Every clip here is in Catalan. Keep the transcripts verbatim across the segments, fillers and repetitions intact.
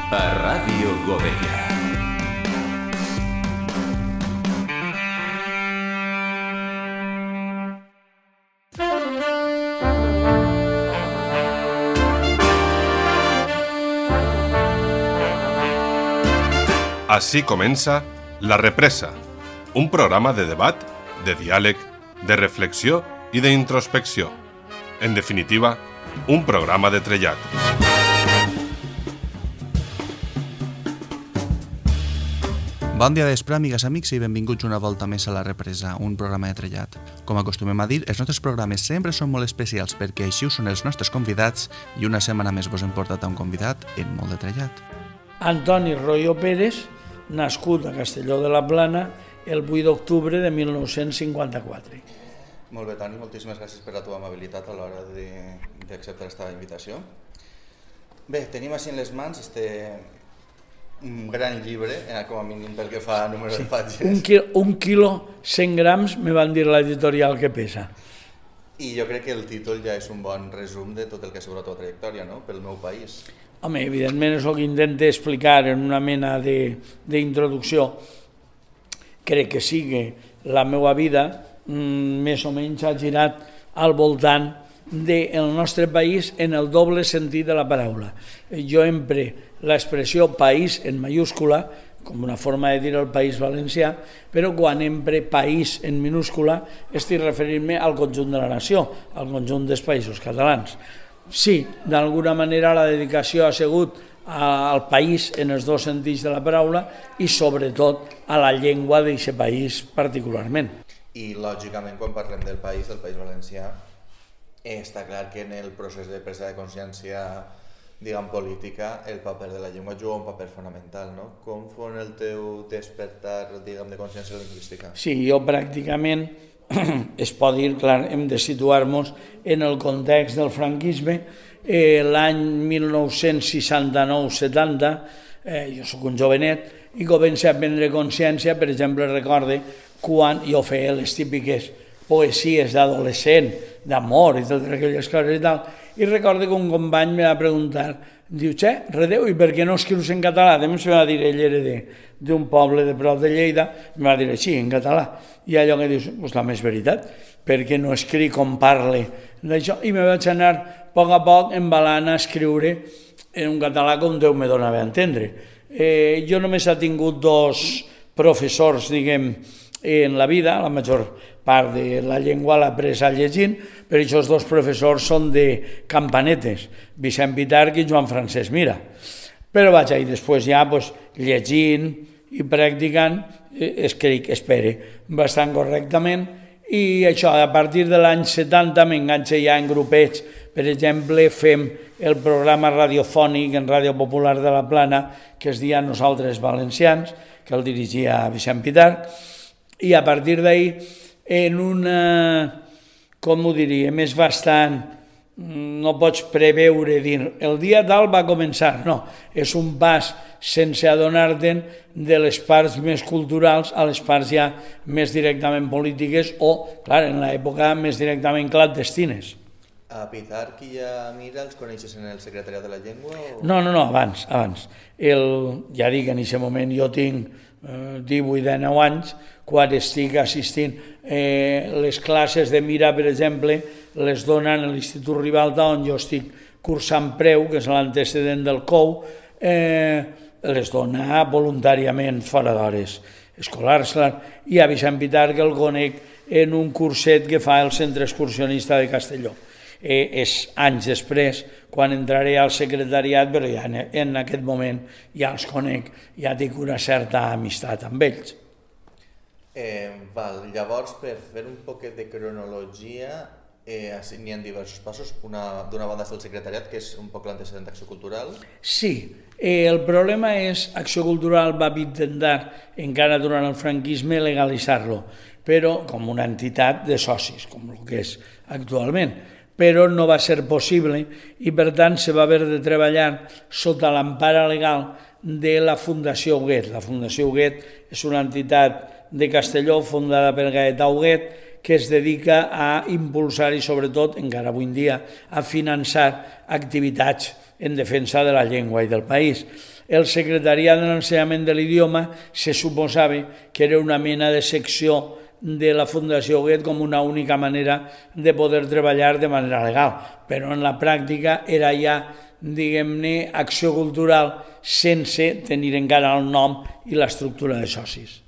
a Ràdio Godella. Així comença La Represa, un programa de debat, de diàleg, de reflexió i d'introspecció. En definitiva, un programa de trellat. Bon dia d'espre, amigues, amics, i benvinguts una volta més a La Represa, un programa de trellat. Com acostumem a dir, els nostres programes sempre són molt especials perquè així ho són els nostres convidats i una setmana més vos hem portat a un convidat en molt de trellat. Antoni Royo Pérez, nascut a Castelló de la Plana el vuit d'octubre de mil nou-cents cinquanta-quatre. Molt bé, Toni, moltíssimes gràcies per la teva amabilitat a l'hora d'acceptar aquesta invitació. Bé, tenim així en les mans este un gran llibre, com a mínim pel que fa a número sí. de pàgines. Un quilo, un quilo, cent grams, me van dir l'editorial que pesa. I jo crec que el títol ja és un bon resum de tot el que ha sigut la teva trajectòria, no?, pel meu país. Home, evidentment és el que intento explicar en una mena d'introducció. Crec que sigui la meva vida, més o menys ha girat al voltant del nostre país en el doble sentit de la paraula. Jo empre l'expressió país en mayúscula, com una forma de dir el País Valencià, però quan empre país en minúscula estic referint-me al conjunt de la nació, al conjunt dels països catalans. Sí, d'alguna manera la dedicació ha sigut al país en els dos sentits de la paraula i sobretot a la llengua d'aquest país particularment. I lògicament quan parlem del país, del País Valencià, està clar que en el procés de presa de consciència, diguem, política, el paper de la llengua juga un paper fonamental, no? Com fon el teu despertar, diguem, de consciència lingüística? Sí, jo pràcticament es pot dir, clar, hem de situar-nos en el context del franquisme. Eh, L'any mil nou-cents seixanta-nou setanta, eh, jo soc un jovenet, i començo a prendre consciència, per exemple, recorde quan jo feia les típiques poesies d'adolescent, d'amor i totes aquelles coses i tal, i recordo que un company me va preguntar, diu, xe, Redeu, i per què no escrius en català? També se va dir, ell era d'un poble de prop de Lleida, em va dir així, en català. I allò que dius, doncs la més veritat, perquè no escric com parle d'això, i me vaig anar a poc a poc embalant a escriure en un català com Déu me donava a entendre. Eh, jo només he tingut dos professors, diguem, en la vida, la major part de la llengua l'he après llegint, però aquests dos professors són de campanetes, Vicent Pitarch i Joan Francesc Mira. Però vaig ahir després ja pues, llegint i practicant, escric, espere, bastant correctament, i això, a partir de l'any setanta m'enganxa ja en grupets. Per exemple, fem el programa radiofònic en Ràdio Popular de la Plana, que es deia Nosaltres Valencians, que el dirigia Vicent Pitarch, i a partir d'ahir, en una, com ho diria, més bastant, no pots preveure, dir, el dia tal va començar, no, és un pas sense adonar-te'n de les parts més culturals a les parts ja més directament polítiques o, clar, en l'època més directament clandestines. A Pitarch i a Mira els coneixes en el secretariat de la llengua? O... No, no, no, abans, abans. El, ja dic, en aquest moment jo tinc eh, divuit a dinou anys, quan estic assistint eh, les classes de Mira, per exemple, les donen a l'Institut Ribalta, on jo estic cursant preu, que és l'antecedent del C O U, eh, les dona voluntàriament fora d'hores escolars, clar. I a Vicent Pitarch el conec en un curset que fa el Centre Excursionista de Castelló. Eh, és anys després, quan entraré al secretariat, però ja en, en aquest moment ja els conec, ja tinc una certa amistat amb ells. Eh, val. Llavors, per fer un poquet de cronologia, eh, n'hi ha diversos passos. D'una banda està el secretariat, que és un poc l'antecedent d'Acció Cultural. Sí, eh, el problema és Acció Cultural va intentar, encara durant el franquisme, legalitzar-lo, però com una entitat de socis, com el que és actualment. Però no va ser possible i, per tant, se va haver de treballar sota l'empara legal de la Fundació Huguet. La Fundació Huguet és una entitat de Castelló fundada per Gaetà Huguet que es dedica a impulsar i, sobretot, encara avui en dia, a finançar activitats en defensa de la llengua i del país. El secretariat de l'ensenyament de l'idioma se suposava que era una mena de secció de la Fundació Goethe com una única manera de poder treballar de manera legal, però en la pràctica era ja, diguem-ne, acció cultural sense tenir encara el nom i l'estructura de socis.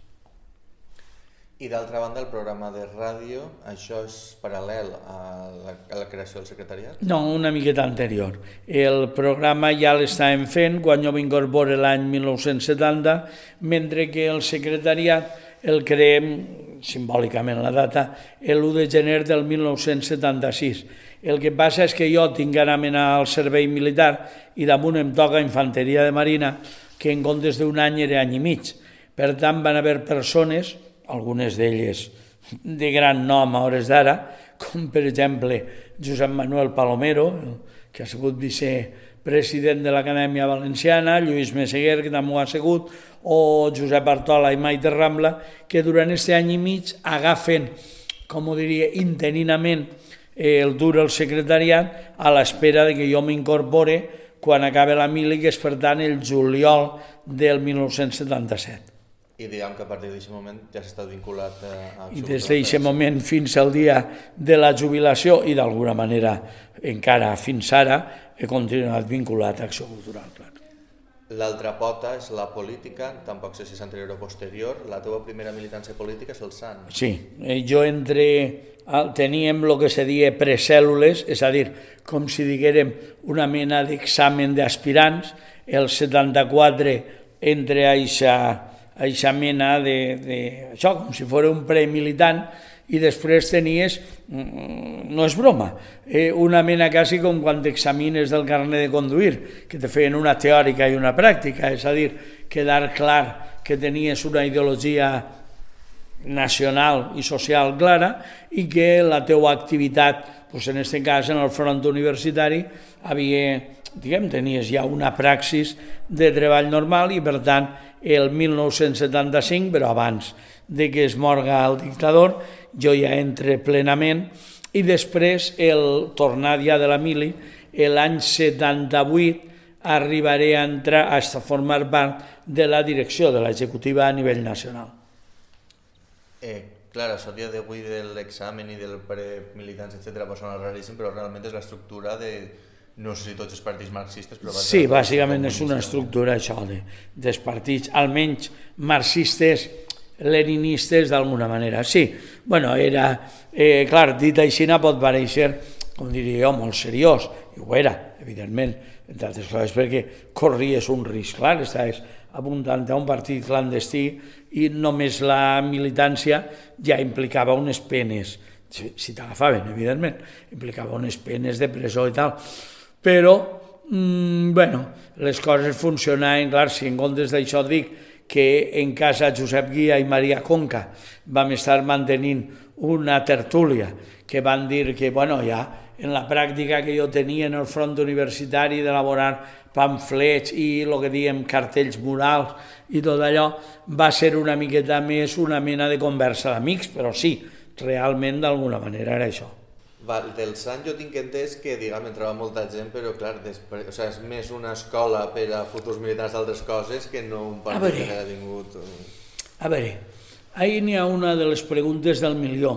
I d'altra banda, el programa de ràdio, això és paral·lel a la, a la creació del secretariat? No, una miqueta anterior. El programa ja l'estàvem fent quan jo m'incorporo l'any mil nou-cents setanta, mentre que el secretariat el creem, simbòlicament la data, l'u de gener del mil nou-cents setanta-sis. El que passa és que jo tinc ganes d'anar al servei militar i damunt em toca infanteria de marina, que en comptes d'un any era any i mig. Per tant, van haver persones, algunes d'elles de gran nom a hores d'ara, com per exemple Josep Manuel Palomero, que ha sigut vicepresident de l'Acadèmia Valenciana, Lluís Meseguer, que també ho ha sigut, o Josep Artola i Maite Rambla, que durant aquest any i mig agafen, com ho diria, interinament el dur el secretariat a l'espera que jo m'incorpore quan acabi la mili, que és per tant el juliol del mil nou-cents setanta-set. I diguem que a partir d'aquest moment ja s'ha estat vinculat a... I des d'aquest moment fins al dia de la jubilació i d'alguna manera encara fins ara he continuat vinculat a Acció Cultural. L'altra pota és la política, tampoc sé si és anterior o posterior. La teva primera militància política és el S A N. Sí, jo entre... teníem el que se deia precèl·lules, és a dir, com si diguérem una mena d'examen d'aspirants. El setanta-quatre entre eixa... eixa mena de, de... això, com si fos un premilitant, i després tenies, no és broma, eh, una mena quasi com quan t'examines del carnet de conduir, que te feien una teòrica i una pràctica, és a dir, quedar clar que tenies una ideologia nacional i social clara i que la teua activitat, doncs en aquest cas en el front universitari, havia, diguem, tenies ja una praxis de treball normal i per tant el mil nou-cents setanta-cinc, però abans de que es morga el dictador, jo ja entre plenament i després el tornat ja de la mili, l'any setanta-vuit arribaré a entrar a formar part de la direcció de l'executiva a nivell nacional. Eh, clar, això dia d'avui de l'examen i del premilitants, etcètera, pot sonar raríssim, però realment és l'estructura de... no sé si tots els partits marxistes, però... Sí, bàsicament és una estructura, això, de, dels partits, almenys marxistes, leninistes, d'alguna manera. Sí, bueno, era... Eh, clar, dit així pot parèixer, com diria jo, molt seriós, i ho era, evidentment, entre altres coses, perquè corries un risc, clar, estaves apuntant a un partit clandestí i només la militància ja implicava unes penes, si, si t'agafaven, evidentment, implicava unes penes de presó i tal. Però, mmm, bueno, les coses funcionaven, clar, si en comptes d'això dic que en casa Josep Guia i Maria Conca vam estar mantenint una tertúlia que van dir que, bueno, ja en la pràctica que jo tenia en el front universitari d'elaborar pamflets i el que diem cartells murals i tot allò, va ser una miqueta més una mena de conversa d'amics, però sí, realment d'alguna manera era això. Val, del S A N jo tinc entès que, diguem, entrava molta gent, però clar, després, o sigui, és més una escola per a futurs militars d'altres coses que no un partit que ha tingut... A veure, ahí n'hi ha una de les preguntes del milió,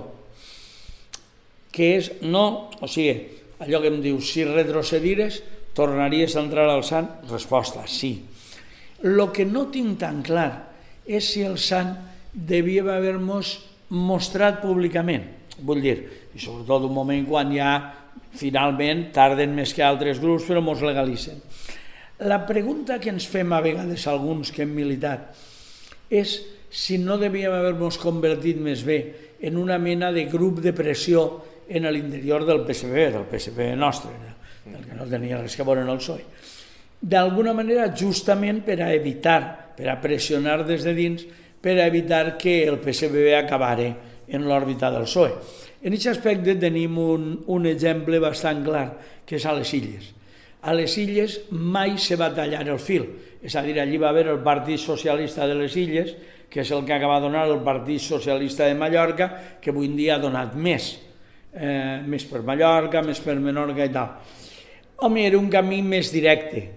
que és, no, o sigui, allò que em diu, si retrocedires, tornaries a entrar al S A N? Resposta, sí. Lo que no tinc tan clar és si el S A N devia haver-nos mostrat públicament, vull dir, i sobretot un moment quan ja finalment tarden més que altres grups però mos legalitzen. La pregunta que ens fem a vegades alguns que hem militat és si no devíem haver-nos convertit més bé en una mena de grup de pressió en l'interior del P S P, del P S P nostre, del que no tenia res que veure en el P S O E. D'alguna manera justament per a evitar, per a pressionar des de dins, per a evitar que el P S P acabara en l'òrbita del P S O E. En aquest aspecte tenim un, un exemple bastant clar, que és a les Illes. A les Illes mai se va tallar el fil, és a dir, allí va haver el Partit Socialista de les Illes, que és el que acaba de donar el Partit Socialista de Mallorca, que avui en dia ha donat més, eh, més per Mallorca, més per Menorca i tal. Home, era un camí més directe,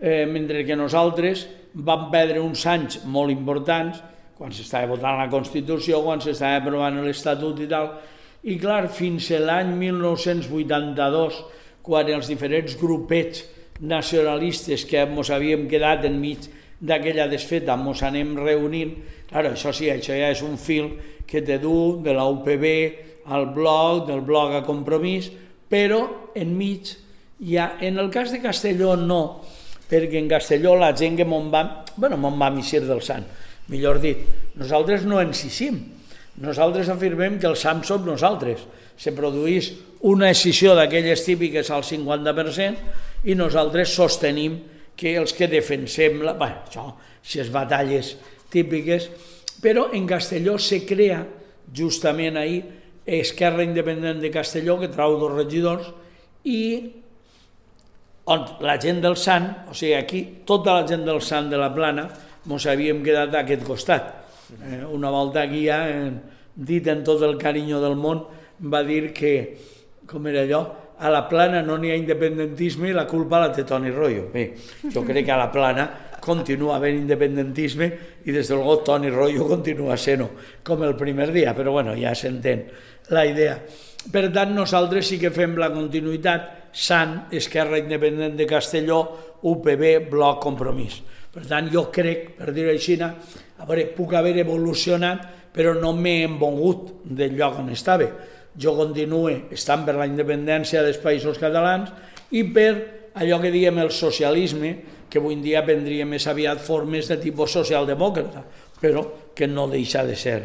eh, mentre que nosaltres vam perdre uns anys molt importants, quan s'estava votant la Constitució, quan s'estava aprovant l'Estatut i tal, i clar, fins a l'any mil nou-cents vuitanta-dos, quan els diferents grupets nacionalistes que ens havíem quedat enmig d'aquella desfeta ens anem reunint, clar, això sí, això ja és un fil que te du de la U P B al bloc, del bloc a Compromís, però enmig ja, en el cas de Castelló no, perquè en Castelló la gent que me'n va, bueno, me'n va eixir del sant, millor dit, nosaltres no ens eixim, nosaltres afirmem que el S A M som nosaltres, se produís una escissió d'aquelles típiques al cinquanta per cent i nosaltres sostenim que els que defensem, la, bé, això, aquestes batalles típiques, però en Castelló se crea justament ahir Esquerra Independent de Castelló, que trau dos regidors, i on la gent del Sant, o sigui, aquí tota la gent del Sant de la Plana ens havíem quedat a aquest costat. Eh, una volta aquí ja, eh, dit en tot el carinyo del món, va dir que, com era allò, a la Plana no n'hi ha independentisme i la culpa la té Toni Royo. Bé, jo crec que a la Plana continua havent independentisme i des del got Toni Royo continua sent-ho, com el primer dia, però bueno, ja s'entén la idea. Per tant, nosaltres sí que fem la continuïtat S A N, Esquerra Independent de Castelló, U P B, Bloc, Compromís. Per tant, jo crec, per dir-ho així, a veure, puc haver evolucionat, però no m'he embongut del lloc on estava. Jo continuo estant per la independència dels països catalans i per allò que diem el socialisme, que avui en dia prendria més aviat formes de tipus socialdemòcrata, però que no deixa de ser.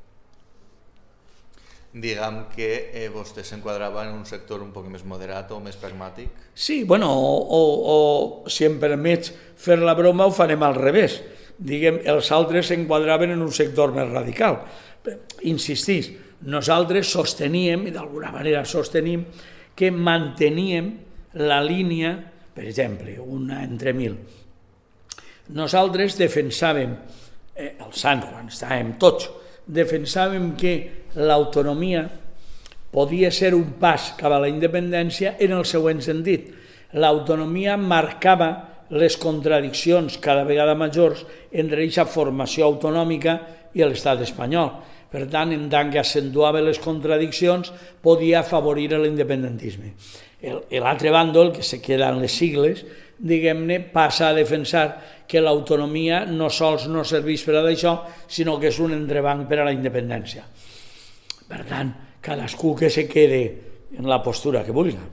Diguem que eh, vostè s'enquadrava en un sector un poc més moderat o més pragmàtic? Sí, bueno, o, o, o si em permets fer la broma ho farem al revés. Diguem, els altres s'enquadraven en un sector més radical. Insistís, nosaltres sosteníem, i d'alguna manera sostenim, que manteníem la línia, per exemple, una entre mil. Nosaltres defensàvem, eh, el Sant, quan estàvem tots, defensàvem que l'autonomia podia ser un pas cap a la independència en el següent sentit. L'autonomia marcava les contradiccions cada vegada majors entre aquesta formació autonòmica i l'estat espanyol. Per tant, en tant que accentuava les contradiccions, podia afavorir l'independentisme. L'altre bàndol, que se queda en les sigles, diguem-ne, passa a defensar que l'autonomia no sols no serveix per a això, sinó que és un entrebanc per a la independència. Per tant, cadascú que se quede en la postura que vulgui.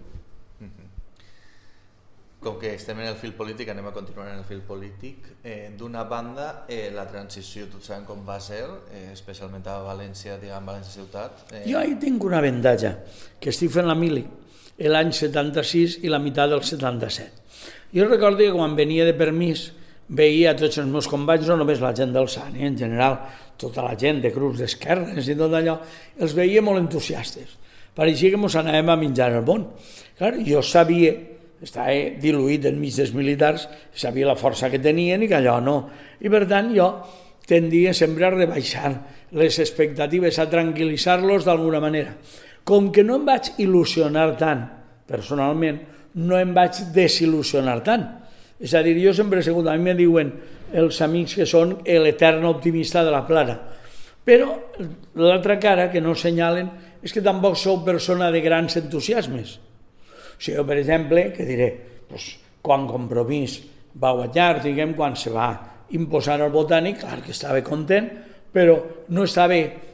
Com que estem en el fil polític, anem a continuar en el fil polític. Eh, D'una banda, eh, la transició, tots sabem com va ser, eh, especialment a València, diguem, València ciutat. Eh... Jo ahí tinc un avantatge, que estic fent la mili l'any setanta-sis i la meitat del setanta-set. Jo recordo que quan venia de permís veia tots els meus companys, no només la gent del Sant, eh, en general, tota la gent de grups d'esquerres i tot allò, els veia molt entusiastes. Pareixia que ens anàvem a menjar el món. Clar, jo sabia, estava diluït enmig dels militars, sabia la força que tenien i que allò no. I per tant jo tendia sempre a rebaixar les expectatives, a tranquil·litzar-los d'alguna manera. Com que no em vaig il·lusionar tant, personalment, no em vaig desil·lusionar tant. És a dir, jo sempre he sigut, a mi me diuen els amics que són l'etern optimista de la Plana. Però l'altra cara que no senyalen és que tampoc sou persona de grans entusiasmes. O sigui, jo, per exemple, que diré, doncs, quan Compromís va guanyar, diguem, quan se va imposar el Botànic, clar que estava content, però no estava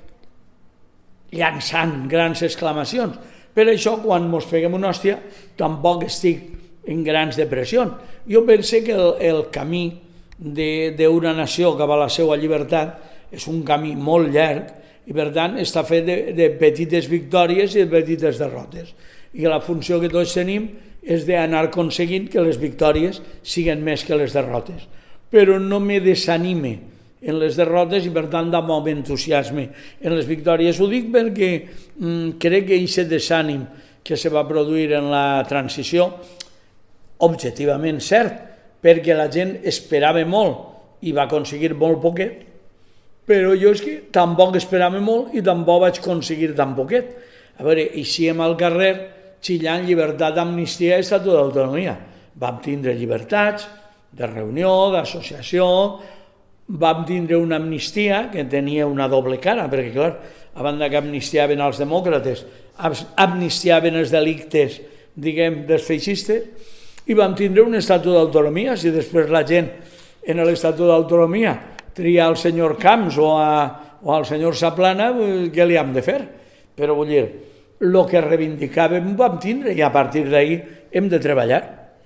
llançant grans exclamacions. Per això, quan ens peguem una hòstia, tampoc estic en grans depressions. Jo penso que el, el camí d'una nació cap a la seva llibertat és un camí molt llarg i, per tant, està fet de, de petites victòries i de petites derrotes. I la funció que tots tenim és d'anar aconseguint que les victòries siguin més que les derrotes. Però no me desanime en les derrotes i, per tant, dà molt entusiasme en les victòries. Ho dic perquè mm, crec que aquest desànim que se va produir en la transició, objectivament cert, perquè la gent esperava molt i va aconseguir molt poquet, però jo és que tampoc esperava molt i tampoc vaig aconseguir tan poquet. A veure, eixíem al carrer xillant llibertat, amnistia i estatut d'autonomia. Vam tindre llibertats, de reunió, d'associació. Vam tindre una amnistia que tenia una doble cara, perquè, clar, a banda que amnistiaven els demòcrates, amnistiaven els delictes, diguem, dels feixistes, i vam tindre un estatut d'autonomia. Si després la gent en l'estatut d'autonomia tria al senyor Camps o, a, o al senyor Saplana, què li hem de fer? Però vull dir, el que reivindicàvem ho vam tindre i a partir d'ahir hem de treballar.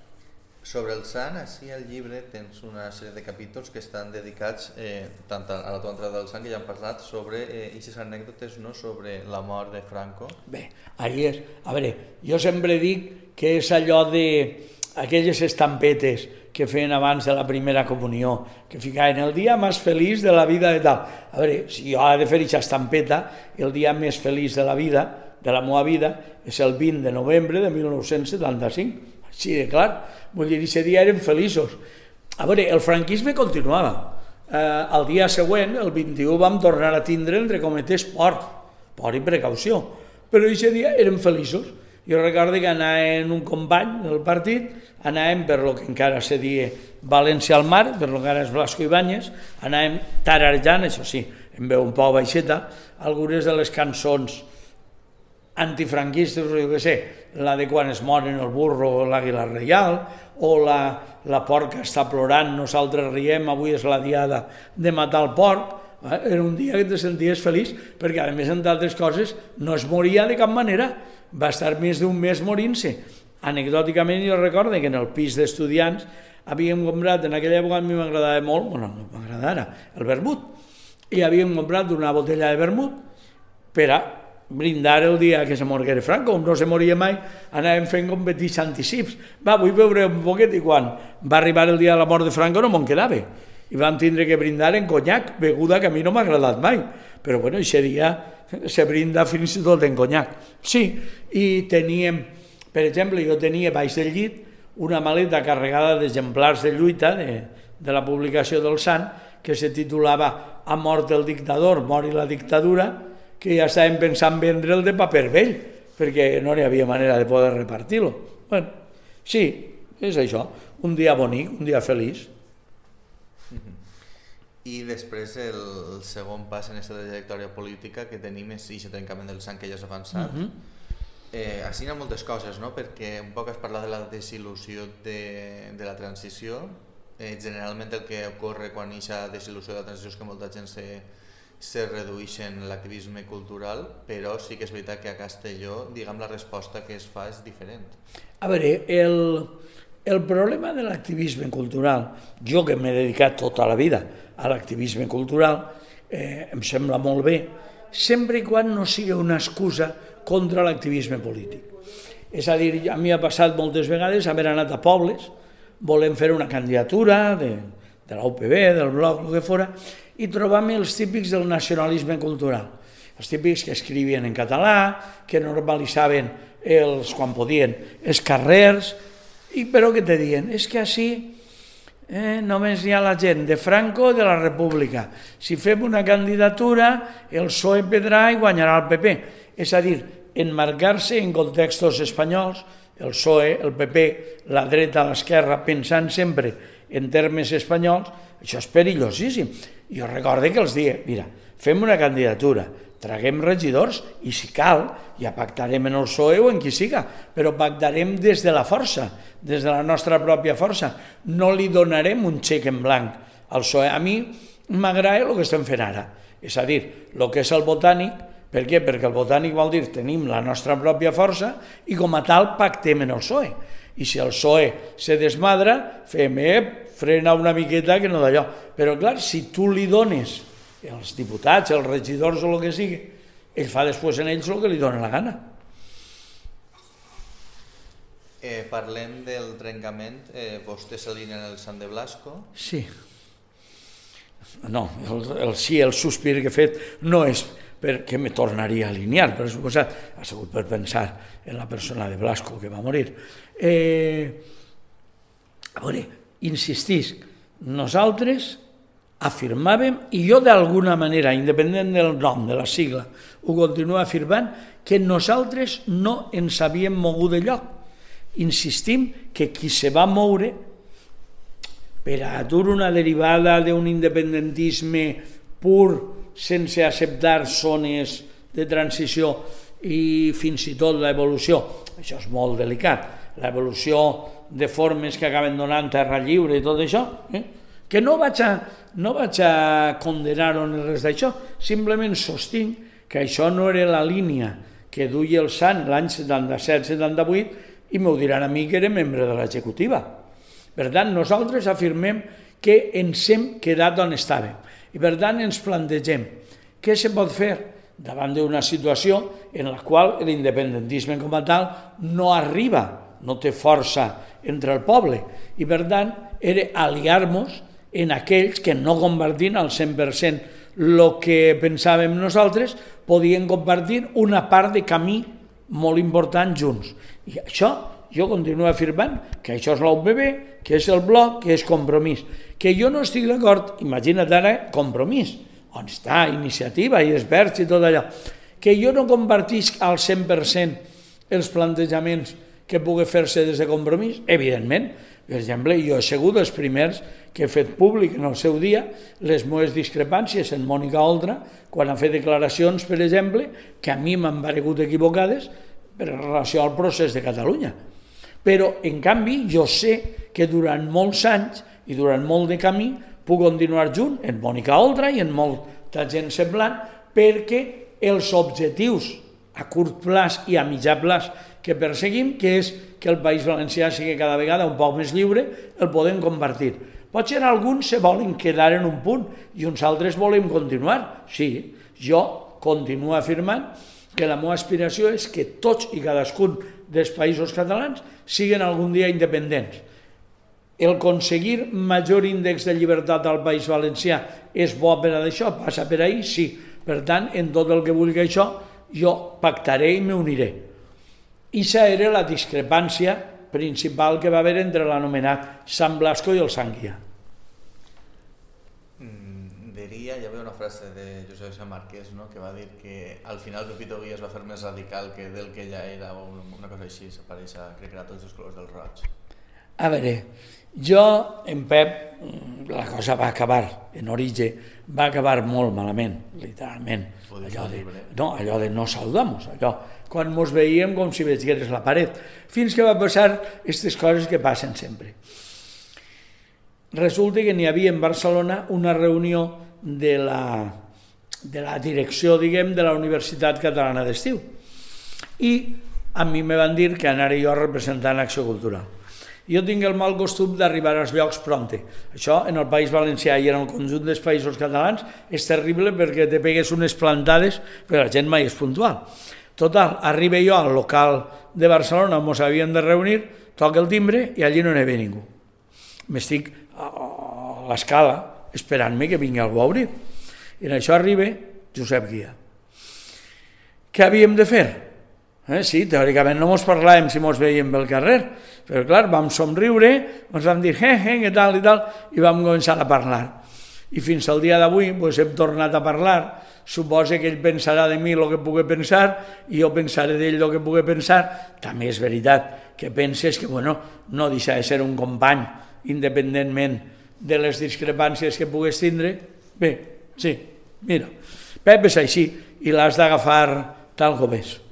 Sobre el sant, així al llibre tens una sèrie de capítols que estan dedicats eh, tant a la tua entrada del sant, que ja hem parlat, sobre aquestes eh, anècdotes, no?, sobre la mort de Franco. Bé, ahí és. A veure, jo sempre dic que és allò de aquelles estampetes que feien abans de la primera comunió, que ficaven el dia més feliç de la vida de tal. A veure, si jo he de fer aquesta estampeta, el dia més feliç de la vida, de la meva vida, és el vint de novembre de mil nou-cents setanta-cinc. Així de clar. Vull dir, aquest dia érem feliços. A veure, el franquisme continuava. Eh, el dia següent, el vint-i-u, vam tornar a tindre, entre cometes, por, por i precaució. Però aquest dia érem feliços. Jo recordo que anàvem un company del partit, anàvem per lo que encara se dia València al mar, per lo que ara és Blasco Ibáñez, anàvem tararjant, això sí, em veu un poc baixeta, algunes de les cançons antifranquistes, jo què sé, la de quan es moren el burro o l'àguila reial, o la, la porca està plorant, nosaltres riem, avui és la diada de matar el porc. Era un dia que te senties feliç, perquè a més, entre altres coses, no es moria de cap manera, va estar més d'un mes morint-se. Anecdòticament jo recordo que en el pis d'estudiants havíem comprat, en aquella època a mi m'agradava molt, bueno, no m'agradava, el vermut, i havíem comprat una botella de vermut per a brindar el dia que se morguera Franco, com no se moria mai, anàvem fent com petits anticips. Va, vull beure un poquet, i quan va arribar el dia de la mort de Franco no me'n quedava. I vam tindre que brindar en conyac, beguda que a mi no m'ha agradat mai. Però bueno, aquest dia se brinda fins i tot en conyac. Sí, i teníem, per exemple, jo tenia baix del llit una maleta carregada d'exemplars de lluita de, de la publicació del Sant, que se titulava Ha mort el dictador, mori la dictadura, que ja estàvem pensant vendre'l de paper vell, perquè no hi havia manera de poder repartir-lo. Bueno, sí, és això, un dia bonic, un dia feliç. I després el segon pas en aquesta trajectòria política que tenim és aquest trencament del sant que ja s'ha avançat. Uh -huh. eh, així hi ha moltes coses, no?, perquè un poc has parlat de la desil·lusió de, de la transició. Eh, generalment el que ocorre quan hi ha desil·lusió de la transició és que molta gent se se redueixen l'activisme cultural, però sí que és veritat que a Castelló, diguem, la resposta que es fa és diferent. A veure, el, el problema de l'activisme cultural, jo que m'he dedicat tota la vida a l'activisme cultural, eh, em sembla molt bé, sempre i quan no sigui una excusa contra l'activisme polític. És a dir, a mi ha passat moltes vegades haver anat a pobles, volem fer una candidatura de, de la U P B, del bloc, el que fora, i trobam els típics del nacionalisme cultural. Els típics que escrivien en català, que normalitzaven els, quan podien, els carrers, i però que te diuen, és que així eh, només hi ha la gent de Franco o de la República. Si fem una candidatura, el P S O E perdrà i guanyarà el P P. És a dir, enmarcar-se en contextos espanyols, el P S O E, el P P, la dreta, l'esquerra, pensant sempre en termes espanyols, això és perillosíssim. Jo recordo que els dia, mira, fem una candidatura, traguem regidors i si cal, ja pactarem en el P S O E o en qui siga, però pactarem des de la força, des de la nostra pròpia força. No li donarem un xec en blanc al P S O E. A mi m'agrada el que estem fent ara, és a dir, el que és el botànic. Per què? Perquè el botànic vol dir tenim la nostra pròpia força i com a tal pactem en el P S O E. I si el P S O E se desmadra, fem, ep, frena una miqueta que no d'allò. Però clar, si tu li dones els diputats, els regidors o el que sigui, ell fa després en ells el que li dona la gana. Eh, parlem del trencament. Eh, vostè s'alinea en el Sant de Blasco? Sí. No, el, el, sí, el sospir que he fet no és perquè me tornaria a alinear, per suposat, ha sigut per pensar en la persona de Blasco que va morir. Eh, a veure, insistisc, nosaltres afirmàvem, i jo d'alguna manera, independent del nom, de la sigla, ho continuo afirmant, que nosaltres no ens havíem mogut de lloc. Insistim que qui se va moure per a dur una derivada d'un independentisme pur sense acceptar zones de transició i fins i tot l'evolució. Això és molt delicat, l'evolució de formes que acaben donant terra lliure i tot això, eh? que no vaig a, no vaig a condenar-ho ni res d'això, simplement sostinc que això no era la línia que duia el Sant l'any setanta-set setanta-vuit i m'ho diran a mi que era membre de l'executiva. Per tant, nosaltres afirmem que ens hem quedat on estàvem i per tant ens plantegem què se pot fer davant d'una situació en la qual l'independentisme com a tal no arriba, no té força entre el poble i per tant era aliar-nos en aquells que no compartint al cent per cent el que pensàvem nosaltres, podien compartir una part de camí molt important junts. I això jo continuo afirmant que això és l'U P B, que és el Bloc, que és Compromís. Que jo no estic d'acord, imagina't ara, Compromís, on està Iniciativa i els Verds i tot allò, que jo no compartisc al cent per cent els plantejaments que pugui fer-se des de Compromís, evidentment. Per exemple, jo he sigut dels primers que he fet públic en el seu dia les meves discrepàncies en Mònica Oltra, quan ha fet declaracions, per exemple, que a mi m'han paregut equivocades per relació al procés de Catalunya. Però, en canvi, jo sé que durant molts anys i durant molt de camí puc continuar junt en Mònica Oltra i en molta gent semblant perquè els objectius a curt plaç i a mitjà plaç que perseguim, que és que el País Valencià sigui cada vegada un poc més lliure, el podem compartir. Potser alguns se volen quedar en un punt i uns altres volem continuar. Sí, jo continuo afirmant que la meva aspiració és que tots i cadascun dels països catalans siguin algun dia independents. El aconseguir major índex de llibertat al País Valencià és bo per a això, passa per ahir, sí. Per tant, en tot el que vulgui això, jo pactaré i m'uniré. I això era la discrepància principal que va haver entre l'anomenat Sant Blasco i el Sant Guià. Mm, diria, hi havia una frase de Josep San Marquès, no?, que va dir que al final Pepito Guía es va fer més radical que del que ja era, o una cosa així, s'apareix, crec que era tots els colors del roig. A veure, jo, en Pep, la cosa va acabar, en origen, va acabar molt malament, literalment. Allò de, no, allò de no saludamos, allò, quan ens veiem com si vegés la paret, fins que va passar aquestes coses que passen sempre. Resulta que n'hi havia en Barcelona una reunió de la, de la direcció, diguem, de la Universitat Catalana d'Estiu. I a mi me van dir que anara jo representant Acció Cultural. Jo tinc el mal costum d'arribar als llocs prompte. Això en el País Valencià i en el conjunt dels països catalans és terrible perquè te pegues unes plantades, però la gent mai és puntual. Total, arriba jo al local de Barcelona on ens havíem de reunir, toca el timbre i allí no n'hi havia ningú. M'estic a l'escala esperant-me que vingui algú a obrir. I en això arriba Josep Guia. Què havíem de fer? Eh, sí, teòricament no ens parlàvem si ens veiem pel carrer, però clar, vam somriure, ens vam dir eh, eh, què tal i tal, i vam començar a parlar. I fins al dia d'avui pues, hem tornat a parlar, suposa que ell pensarà de mi el que pugui pensar i jo pensaré d'ell el que pugui pensar. També és veritat que penses que bueno, no deixa de ser un company independentment de les discrepàncies que pugues tindre. Bé, sí, mira, Pep és així i l'has d'agafar tal com és.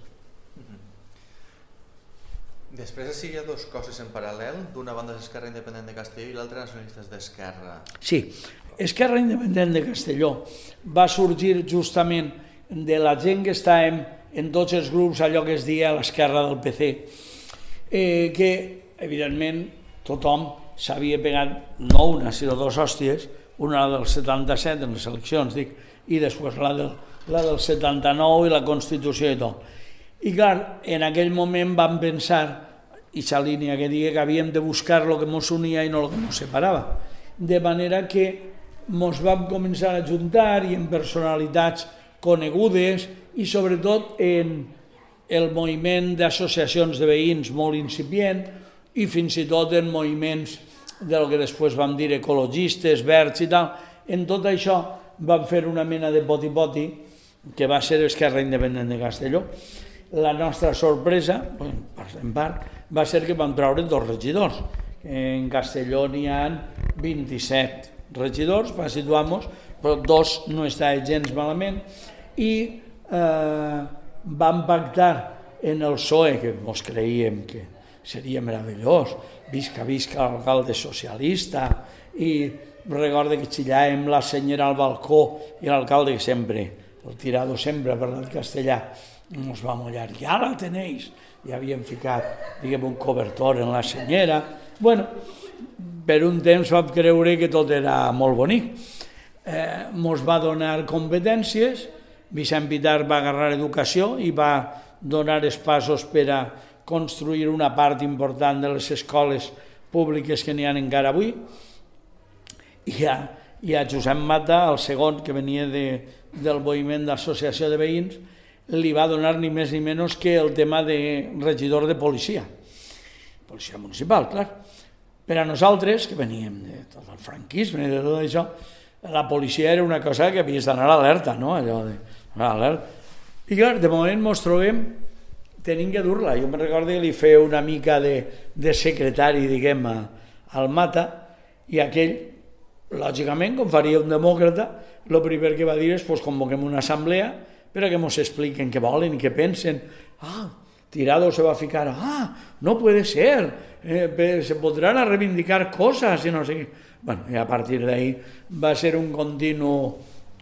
Després sí hi ha dues coses en paral·lel, d'una banda és Esquerra Independent de Castelló i l'altra Nacionalistes d'Esquerra. Sí, Esquerra Independent de Castelló va sorgir justament de la gent que estàvem en tots els grups, allò que es deia l'esquerra del P C, eh, que evidentment tothom s'havia pegat no una sinó dues hòsties, una del setanta-set en les eleccions, dic, i després la del, la del setanta-nou i la Constitució i tot. I clar, en aquell moment vam pensar, i la línia que deia que havíem de buscar el que ens unia i no el que ens separava. De manera que ens vam començar a juntar i en personalitats conegudes i sobretot en el moviment d'associacions de veïns molt incipient i fins i tot en moviments del que després vam dir ecologistes, verds i tal. En tot això vam fer una mena de poti-poti que va ser Esquerra Independent de Castelló. La nostra sorpresa, en part, va ser que vam treure dos regidors. En Castelló n'hi ha vint-i-set regidors, per situar-nos, però dos no estaven gens malament, i eh, vam pactar en el P S O E, que ens creiem que seria meravellós, visca, visca l'alcalde socialista, i recordo que xillàvem la senyora al balcó i l'alcalde que sempre, el tirado sempre ha parlat castellà, ens va mullar, ja la tenéis, i havíem ficat, diguem, un cobertor en la senyora. Bueno, per un temps vam creure que tot era molt bonic. Eh, mos va donar competències, Vicent Pitar va agarrar educació i va donar els passos per a construir una part important de les escoles públiques que n'hi ha encara avui. I a, i a Josep Mata, el segon, que venia de, del moviment d'associació de veïns, li va donar ni més ni menys que el tema de regidor de policia. Policia municipal, clar. Per a nosaltres, que veníem de tot el franquisme i de tot això, la policia era una cosa que havies d'anar alerta, no? Allò de, alerta. I clar, de moment ens trobem tenint que dur-la. Jo me'n recordo que li feia una mica de, de secretari, diguem, a, al Mata, i aquell, lògicament, com faria un demòcrata, el primer que va dir és pues, convoquem una assemblea per a que ens expliquen què volen i què pensen. Ah, Tirado se va ficar, ah, no puede ser, eh, se podran a reivindicar cosas i no sé què. Bueno, i a partir d'ahí va ser un continu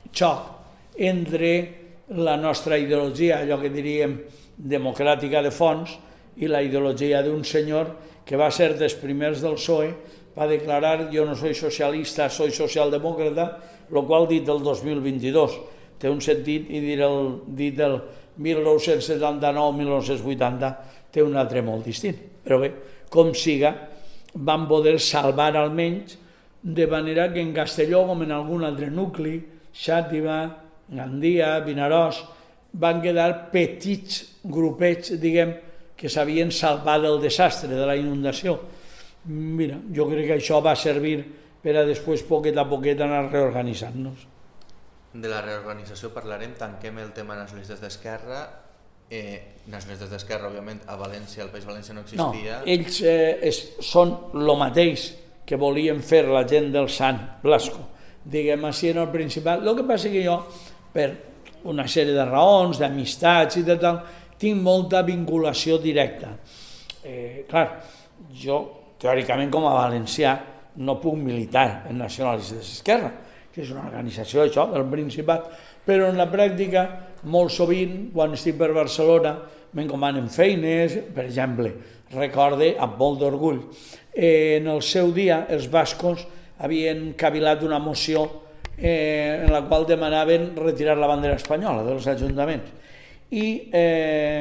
xoc entre la nostra ideologia, allò que diríem democràtica de fons, i la ideologia d'un senyor que va ser dels primers del P S O E, va declarar jo no soy socialista, soy socialdemòcrata, el qual dit el dos mil vint-i-dos té un sentit i dir el, dit el mil nou-cents setanta-nou mil nou-cents vuitanta té un altre molt distint. Però bé, com siga, van poder salvar almenys, de manera que en Castelló, com en algun altre nucli, Xàtiva, Gandia, Vinaròs, van quedar petits grupets, diguem, que s'havien salvat del desastre, de la inundació. Mira, jo crec que això va servir per a després, poquet a poquet, anar reorganitzant-nos. De la reorganització parlarem, tanquem el tema nacionalistes d'Esquerra. Eh, nacionalistes d'Esquerra, òbviament, a València, al País Valencià no existia. No, ells eh, es, són el mateix que volien fer la gent del Sant Blasco. Diguem, així en el Principat. El que passa que jo, per una sèrie de raons, d'amistats i de tal, tinc molta vinculació directa. Eh, clar, jo, teòricament, com a valencià, no puc militar en nacionalistes d'Esquerra, que és una organització això, del Principat, però en la pràctica, molt sovint, quan estic per Barcelona, m'encomanen feines, per exemple, recorde amb molt d'orgull, eh, en el seu dia els bascos havien cavilat una moció eh, en la qual demanaven retirar la bandera espanyola dels ajuntaments. I eh,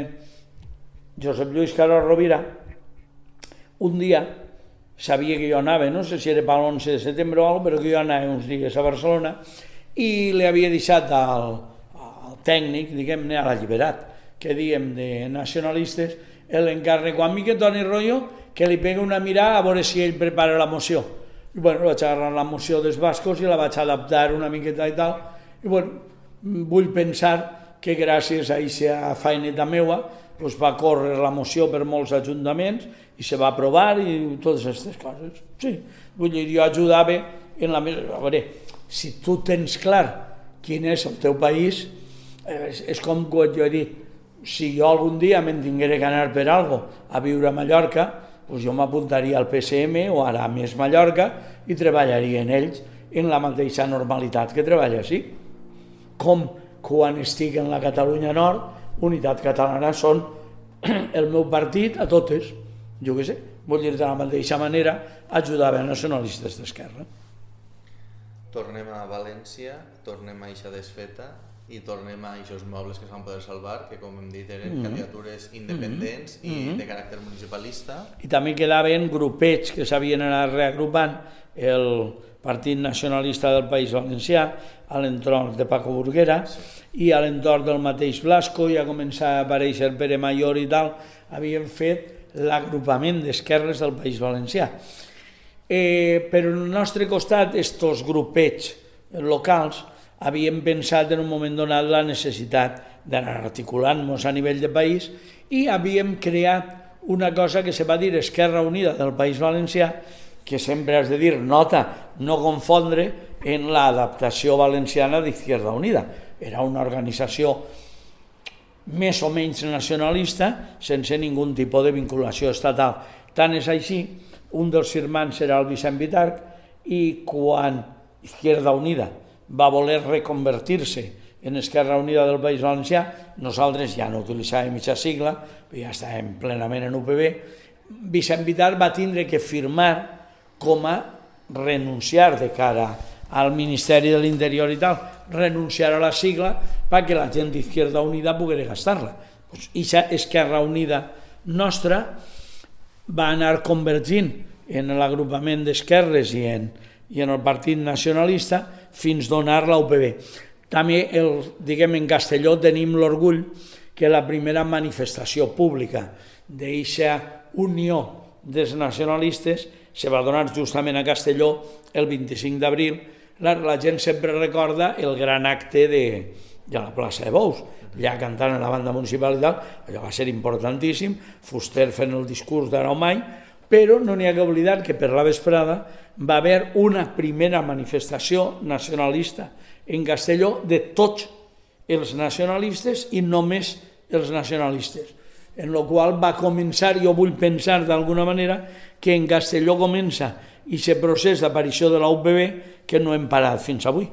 Josep Lluís Carol Rovira, un dia, sabia que jo anava, no sé si era per l'onze de setembre o alguna cosa, però que jo anava uns dies a Barcelona i li havia deixat al, al tècnic, diguem-ne, a l'alliberat, que diem de nacionalistes, l'encàrrec, quan mi que Toni Royo, que li pega una mirada a veure si ell prepara la moció. I bueno, vaig agarrar la moció dels bascos i la vaig adaptar una miqueta i tal, i bueno, vull pensar que gràcies a aquesta feineta meua doncs va córrer la moció per molts ajuntaments i se va aprovar i totes aquestes coses. Sí, vull dir, jo ajudava en la meva... A veure, si tu tens clar quin és el teu país, és, és com quan jo he dit, si jo algun dia me'n tinguera que anar per alguna cosa a viure a Mallorca, doncs jo m'apuntaria al P S M o ara a Més Mallorca i treballaria en ells en la mateixa normalitat que treballa així. Com quan estic en la Catalunya Nord, Unitat Catalana són el meu partit a totes, jo què sé, vull dir, de la mateixa manera ajudava a nacionalistes d'Esquerra. Tornem a València, tornem a eixa desfeta i tornem a aquests mobles que es van poder salvar, que com hem dit eren mm-hmm. candidatures independents mm-hmm. i mm-hmm. de caràcter municipalista. I també quedaven grupets que s'havien anat reagrupant, el Partit Nacionalista del País Valencià, a l'entorn de Paco Burguera, sí. I a l'entorn del mateix Blasco, ja començava a aparèixer Pere Mayor i tal, havien fet l'agrupament d'esquerres del País Valencià. Eh, però en el nostre costat, estos grupets locals havíem pensat en un moment donat la necessitat d'anar articulant-nos a nivell de país i havíem creat una cosa que se va dir Esquerra Unida del País Valencià, que sempre has de dir, nota, no confondre en l'adaptació valenciana d'Izquierda Unida. Era una organització més o menys nacionalista sense ningú tipus de vinculació estatal. Tant és així, un dels firmants era el Vicent Vitarc i quan Izquierda Unida va voler reconvertir-se en Esquerra Unida del País Valencià, nosaltres ja no utilitzàvem mitja sigla, ja estàvem plenament en U P B, Vicent Vitarc va tindre que firmar com a renunciar de cara al Ministeri de l'Interior i tal, renunciar a la sigla perquè la gent d'Izquierda Unida pogués gastar-la. I aquesta Esquerra Unida nostra va anar convergint en l'agrupament d'esquerres i en, i en el Partit Nacionalista fins donar la U P B. També, el, diguem, en Castelló tenim l'orgull que la primera manifestació pública d'aquesta unió dels nacionalistes se va donar justament a Castelló el vint-i-cinc d'abril. La, la gent sempre recorda el gran acte de, de la plaça de Bous, allà cantant a la banda municipal i tal, allò va ser importantíssim, Fuster fent el discurs d'ara o mai, però no n'hi ha que oblidar que per la vesprada va haver una primera manifestació nacionalista en Castelló de tots els nacionalistes i només els nacionalistes, en la qual va començar, jo vull pensar d'alguna manera, que en Castelló comença aquest procés d'aparició de la U P B que no hem parat fins avui.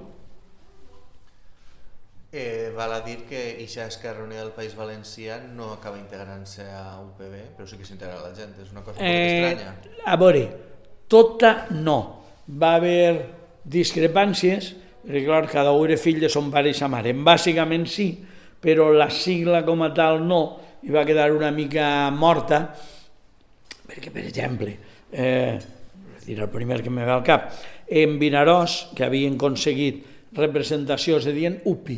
Eh, val a dir que aquesta Esquerra Unida del País Valencià no acaba integrant-se a U P B, però sí que s'integra la gent, és una cosa molt eh, estranya. A veure, tota no. Va haver discrepàncies, perquè clar, cada un era fill de son pare i sa mare. Bàsicament sí, però la sigla com a tal no, i va quedar una mica morta, perquè, per exemple, eh, dir el primer que me ve al cap, en Vinaròs, que havien aconseguit representació, se deien U P I,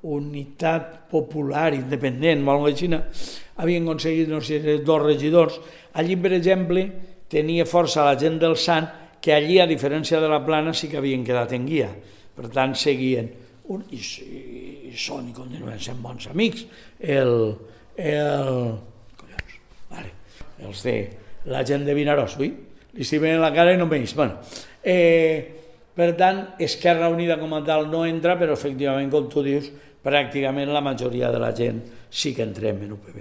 Unitat Popular Independent, o alguna cosa així, havien aconseguit, no sé, dos regidors. Allí, per exemple, tenia força la gent del Sant, que allí, a diferència de la Plana, sí que havien quedat en guia. Per tant, seguien, un, i, i són i continuen sent bons amics, el, el, collons, vale, els de la gent de Vinaròs, ui, li estimen la cara i no veig. Bueno, eh, per tant, Esquerra Unida com a tal no entra, però efectivament, com tu dius, pràcticament la majoria de la gent sí que entrem en U P B.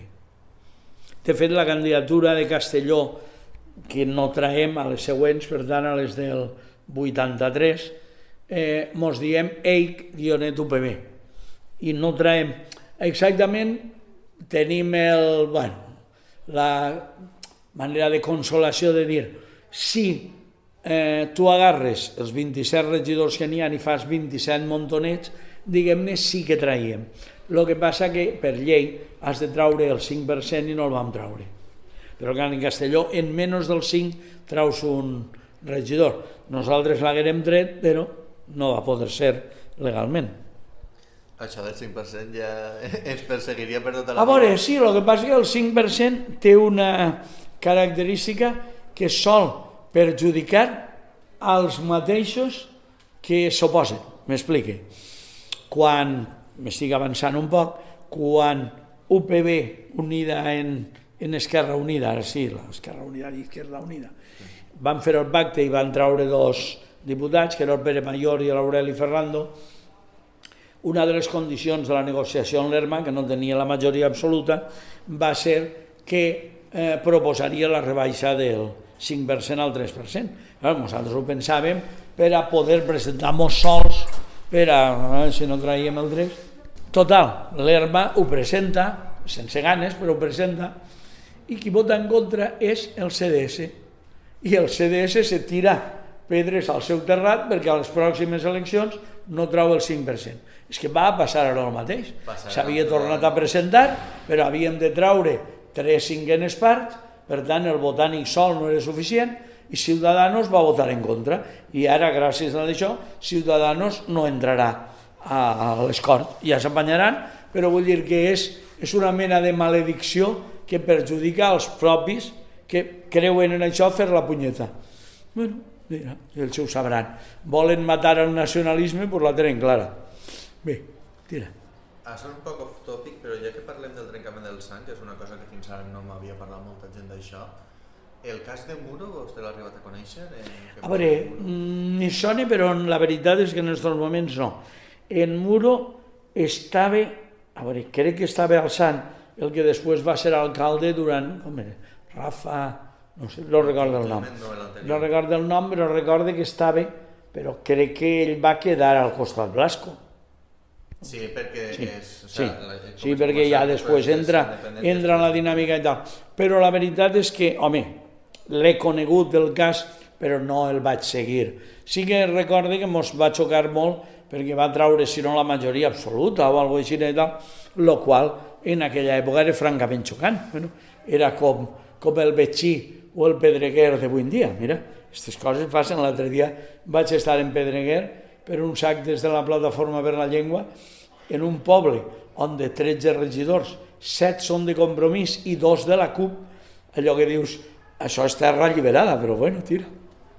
De fet, la candidatura de Castelló, que no traiem a les següents, per tant, a les del vuitanta-tres, eh, mos diem EIC-U P B. I no traiem. Exactament, tenim el, bueno, la manera de consolació de dir, si eh, tu agarres els vint-i-set regidors que n'hi ha i fas vint-i-set montonets, diguem-ne, sí que traiem. El que passa que per llei has de traure el cinc per cent i no el vam traure. Però clar, en Castelló, en menys del cinc traus un regidor. Nosaltres l'haguérem tret, però no va poder ser legalment. Això del cinc per cent ja ens perseguiria per tota la vida. A veure, sí, el que passa és que el cinc per cent té una característica que sol perjudicar als mateixos que s'oposen. M'explique. Quan, m'estic avançant un poc, quan U P B unida en, en Esquerra Unida, ara sí, l'Esquerra Unida i Izquierda Unida, van fer el pacte i van traure dos diputats, que era el Pere Mayor i l'Aureli Ferrando. Una de les condicions de la negociació en l'ERMA, que no tenia la majoria absoluta, va ser que eh, proposaria la rebaixa del cinc per cent al tres per cent. Clar, nosaltres ho pensàvem per a poder presentar-nos sols, per a, eh, si no traiem el tres. Total, l'ERMA ho presenta, sense ganes, però ho presenta, i qui vota en contra és el C D S. I el C D S se tira pedres al seu terrat perquè a les pròximes eleccions no trau el cinc per cent. És que va passar ara el mateix. S'havia tornat a presentar, però havíem de traure tres cinquenes parts, per tant el botànic sol no era suficient i Ciudadanos va votar en contra. I ara, gràcies a això, Ciudadanos no entrarà a l'escort. Ja s'apanyaran, però vull dir que és, és una mena de maledicció que perjudica als propis que creuen en això fer la punyeta. Bueno, mira, ells ho sabran. Volen matar el nacionalisme, doncs la tenen clara. Bé, tira. Això és un poc off topic, però ja que parlem del trencament del sang, que és una cosa que fins ara no m'havia parlat molta gent d'això, El cas de Muro, vostè l'ha arribat a conèixer? A veure, ni sona, però la veritat és que en aquests moments no. En Muro estava, a veure, crec que estava alçant el que després va ser alcalde durant, com era, Rafa, no sé, no recordo el nom. No recordo el nom, però recordo que estava, però crec que ell va quedar al costat Blasco. Sí, perquè sí, és... O sí, sea, sí, perquè ja després entra, entra en la dinàmica i tal. Però la veritat és que, home, l'he conegut del cas, però no el vaig seguir. Sí que recorde que mos va xocar molt perquè va traure, si no la majoria absoluta o alguna cosa així i tal, el qual en aquella època era francament xocant. Bueno, era com, com el Betxí o el Pedreguer d'avui en dia. Mira, aquestes coses passen. L'altre dia vaig estar en Pedreguer per uns actes de la Plataforma per la Llengua en un poble on de tretze regidors, set són de Compromís i dos de la CUP, allò que dius, això és terra alliberada, però bueno, tira.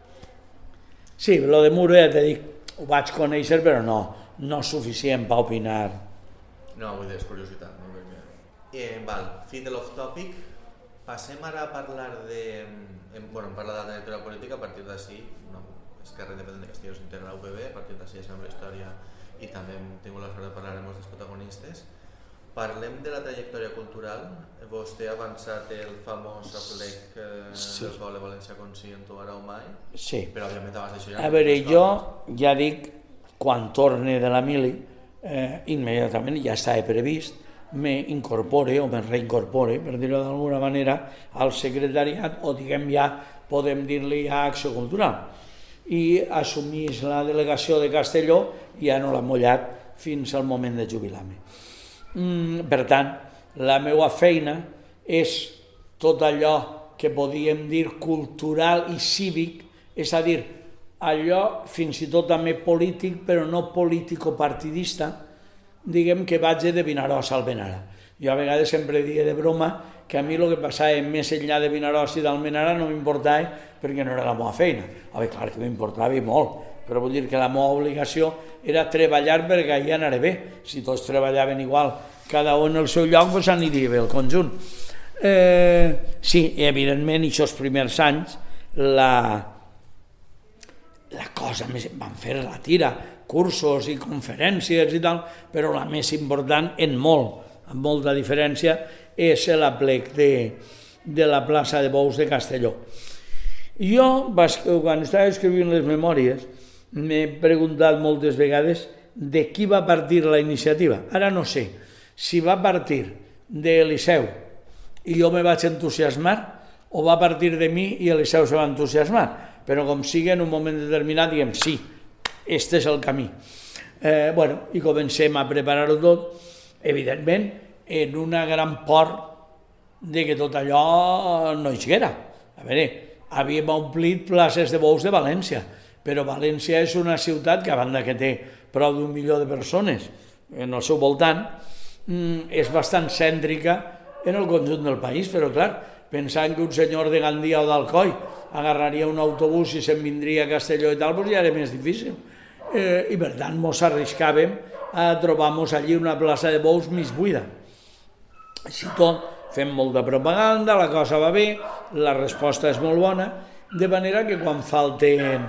Sí, lo de Muro ja t'he dit, ho vaig conèixer, però no, no suficient per opinar. No, vull dir, és curiositat. No? Perquè... Eh, val, fi de l'off-topic. Passem ara a parlar de... Bueno, hem parlat de la lectura política, a partir d'ací, no, Esquerra Independent de Castilla s'integra a la U P B, a partir d'ací ja sabem la història i també hem tingut la sort de parlar amb els dos protagonistes. Parlem de la trajectòria cultural. Vostè ha avançat el famós aplec eh, sí. del poble valencià conscient o ara o mai, sí. Però òbviament abans d'això ja... A veure, jo ja dic, quan torne de la mili, eh, immediatament ja estava previst, me incorpore o me reincorpore, per dir-ho d'alguna manera, al secretariat, o diguem ja, podem dir-li ja Acció Cultural. I assumís la delegació de Castelló i ja no l'ha mullat fins al moment de jubilar-me. Mm, per tant, la meva feina és tot allò que podíem dir cultural i cívic, és a dir, allò fins i tot també polític, però no político-partidista, diguem que vaig de Vinaròs al Almenara. Jo a vegades sempre dia de broma que a mi el que passava més enllà de Vinaròs i d'Almenara no m'importava perquè no era la meva feina. A veure, clar que m'importava i molt, però vull dir que la meva obligació era treballar perquè allà anaré bé. Si tots treballaven igual, cada un en el seu lloc, doncs aniria bé el conjunt. Eh, sí, evidentment, i aquests primers anys, la, la cosa més... Van fer la tira, cursos i conferències i tal, però la més important, en molt, amb molta diferència, és l'aplec de, de la plaça de Bous de Castelló. Jo, quan estava escrivint les memòries, m'he preguntat moltes vegades de qui va partir la iniciativa. Ara no sé si va partir d'Eliseu i jo me vaig entusiasmar o va partir de mi i Eliseu se va entusiasmar, però com sigui en un moment determinat diguem sí, este és el camí. Eh, bueno, i comencem a preparar-ho tot, evidentment, en una gran por de que tot allò no hi haguera. A veure, havíem omplit places de bous de València, però València és una ciutat que, a banda que té prou d'un milió de persones en el seu voltant, és bastant cèntrica en el conjunt del país, però clar, pensant que un senyor de Gandia o d'Alcoi agarraria un autobús i se'n vindria a Castelló i tal, doncs ja era més difícil. Eh, I per tant, mos arriscàvem a trobar-nos allí una plaça de bous mig buida. Així tot, fem molta propaganda, la cosa va bé, la resposta és molt bona, de manera que quan falten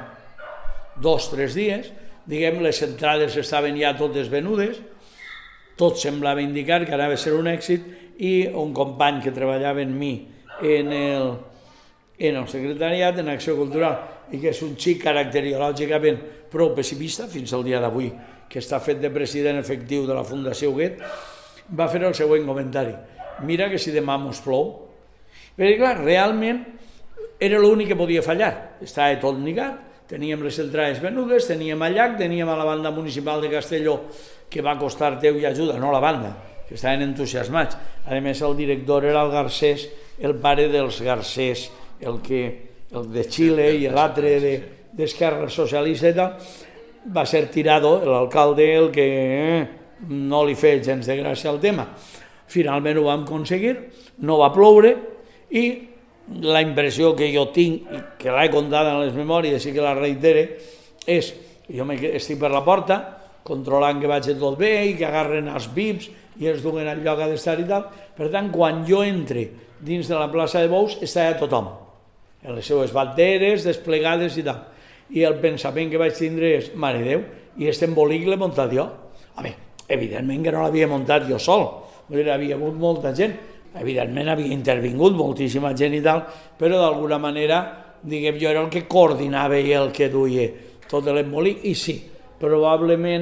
dos o tres dies, diguem, les entrades estaven ja totes venudes, tot semblava indicar que anava a ser un èxit, i un company que treballava en mi en el, en el secretariat, en Acció Cultural, i que és un xic caracteriològicament prou pessimista, fins al dia d'avui, que està fet de president efectiu de la Fundació Huguet, va fer el següent comentari. Mira que si demà mos plou. Perquè, clar, realment era l'únic que podia fallar. Estava tot lligat, teníem les entrades venudes, teníem el llac, teníem a la banda municipal de Castelló, que va costar Déu i ajuda, no la banda, que estaven entusiasmats. A més, el director era el Garcés, el pare dels Garcés, el, que, el de Xile i l'altre d'Esquerra Socialista i tal. Va ser Tirado, l'alcalde, el que eh, no li feia gens de gràcia al tema. Finalment ho vam aconseguir, no va ploure, i la impressió que jo tinc, i que l'he contat en les memòries i que la reitere, és que jo estic per la porta, controlant que vagi tot bé i que agarren els V I Ps i els duguen al lloc a d'estar i tal. Per tant, quan jo entre dins de la plaça de Bous, està ja tothom. en les seues banderes desplegades i tal. I el pensament que vaig tindre és, mare Déu, i aquest embolic l'he muntat jo. Home, evidentment que no l'havia muntat jo sol, hi havia hagut molta gent, evidentment havia intervingut moltíssima gent i tal, però d'alguna manera, diguem, jo era el que coordinava i el que duia tot l'embolic, i sí, probablement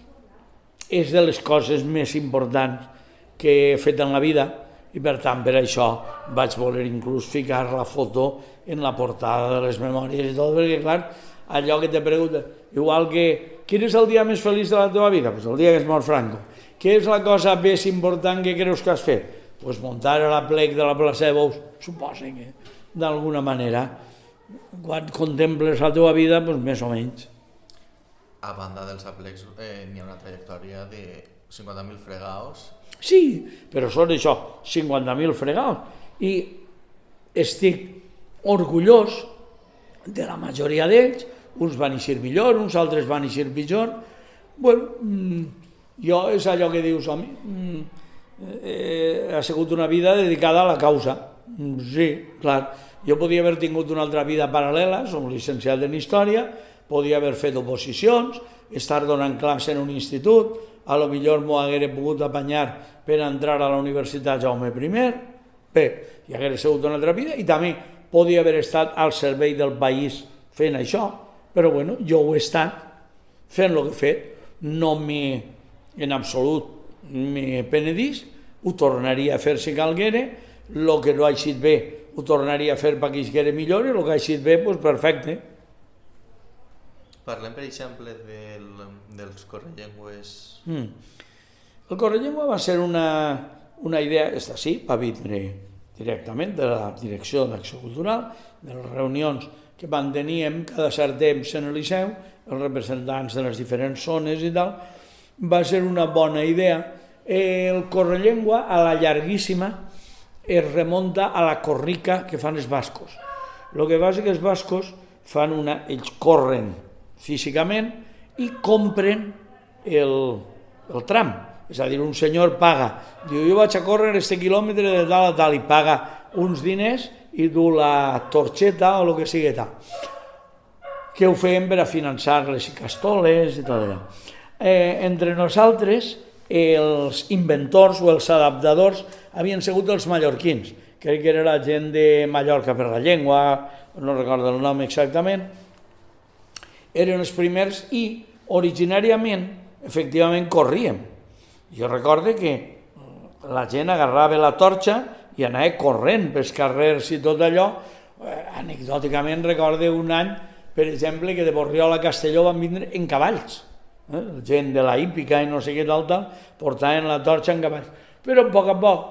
és de les coses més importants que he fet en la vida, i per tant per això vaig voler inclús ficar la foto en la portada de les memòries i tot, perquè clar, allò que te pregunta, igual que quin és el dia més feliç de la teva vida? Pues el dia que es mor Franco. Què és la cosa més important que creus que has fet? Pues muntar a la plec de la plaça de Bous. Suposa que d'alguna manera quan contemples la teva vida, pues més o menys. A banda dels aplecs eh, n'hi ha una trajectòria de cinquanta mil fregaos. Sí, però són això, cinquanta mil fregaos. I estic orgullós de la majoria d'ells, uns van eixir millor, uns altres van eixir pitjor. Bueno, jo és allò que dius, home, eh, ha sigut una vida dedicada a la causa. Sí, clar, jo podia haver tingut una altra vida paral·lela, som llicenciat en Història, podia haver fet oposicions, estar donant classe en un institut, a lo millor m'ho haguera pogut apanyar per entrar a la Universitat Jaume primer, bé, hi haguera sigut una altra vida, i també podia haver estat al servei del país fent això, però bueno, jo ho he estat fent el que he fet, no m'he, en absolut, m'he penedís, ho tornaria a fer si calguera, el que no ha eixit bé ho tornaria a fer perquè quisquera millor, i el que ha eixit bé, doncs perfecte. Parlem, per exemple, del, dels correllengües. Mm. El correllengua va ser una, una idea, esta sí, va vindre directament de la Direcció d'Acció Cultural, de les reunions que manteníem cada cert temps en el Liceu, els representants de les diferents zones i tal, va ser una bona idea. El correllengua, a la llarguíssima, es remunta a la corrica que fan els bascos. El que passa és que els bascos fan una, ells corren físicament i compren el, el tram. És a dir, un senyor paga, diu, jo vaig a córrer este quilòmetre de tal a tal, i paga uns diners i du la torxeta o el que sigui tal. Que ho feien per a finançar les castoles i tot allò. Eh, entre nosaltres, els inventors o els adaptadors havien sigut els mallorquins, crec que era la gent de Mallorca per la Llengua, no recordo el nom exactament, eren els primers i originàriament, efectivament, corríem. Jo recordo que la gent agarrava la torxa i anava corrent pels carrers i tot allò. Anecdòticament recordo un any, per exemple, que de Borriol a Castelló van vindre en cavalls. Eh? Gent de la hípica i no sé què tal, tal, portaven la torxa en cavalls. Però a poc a poc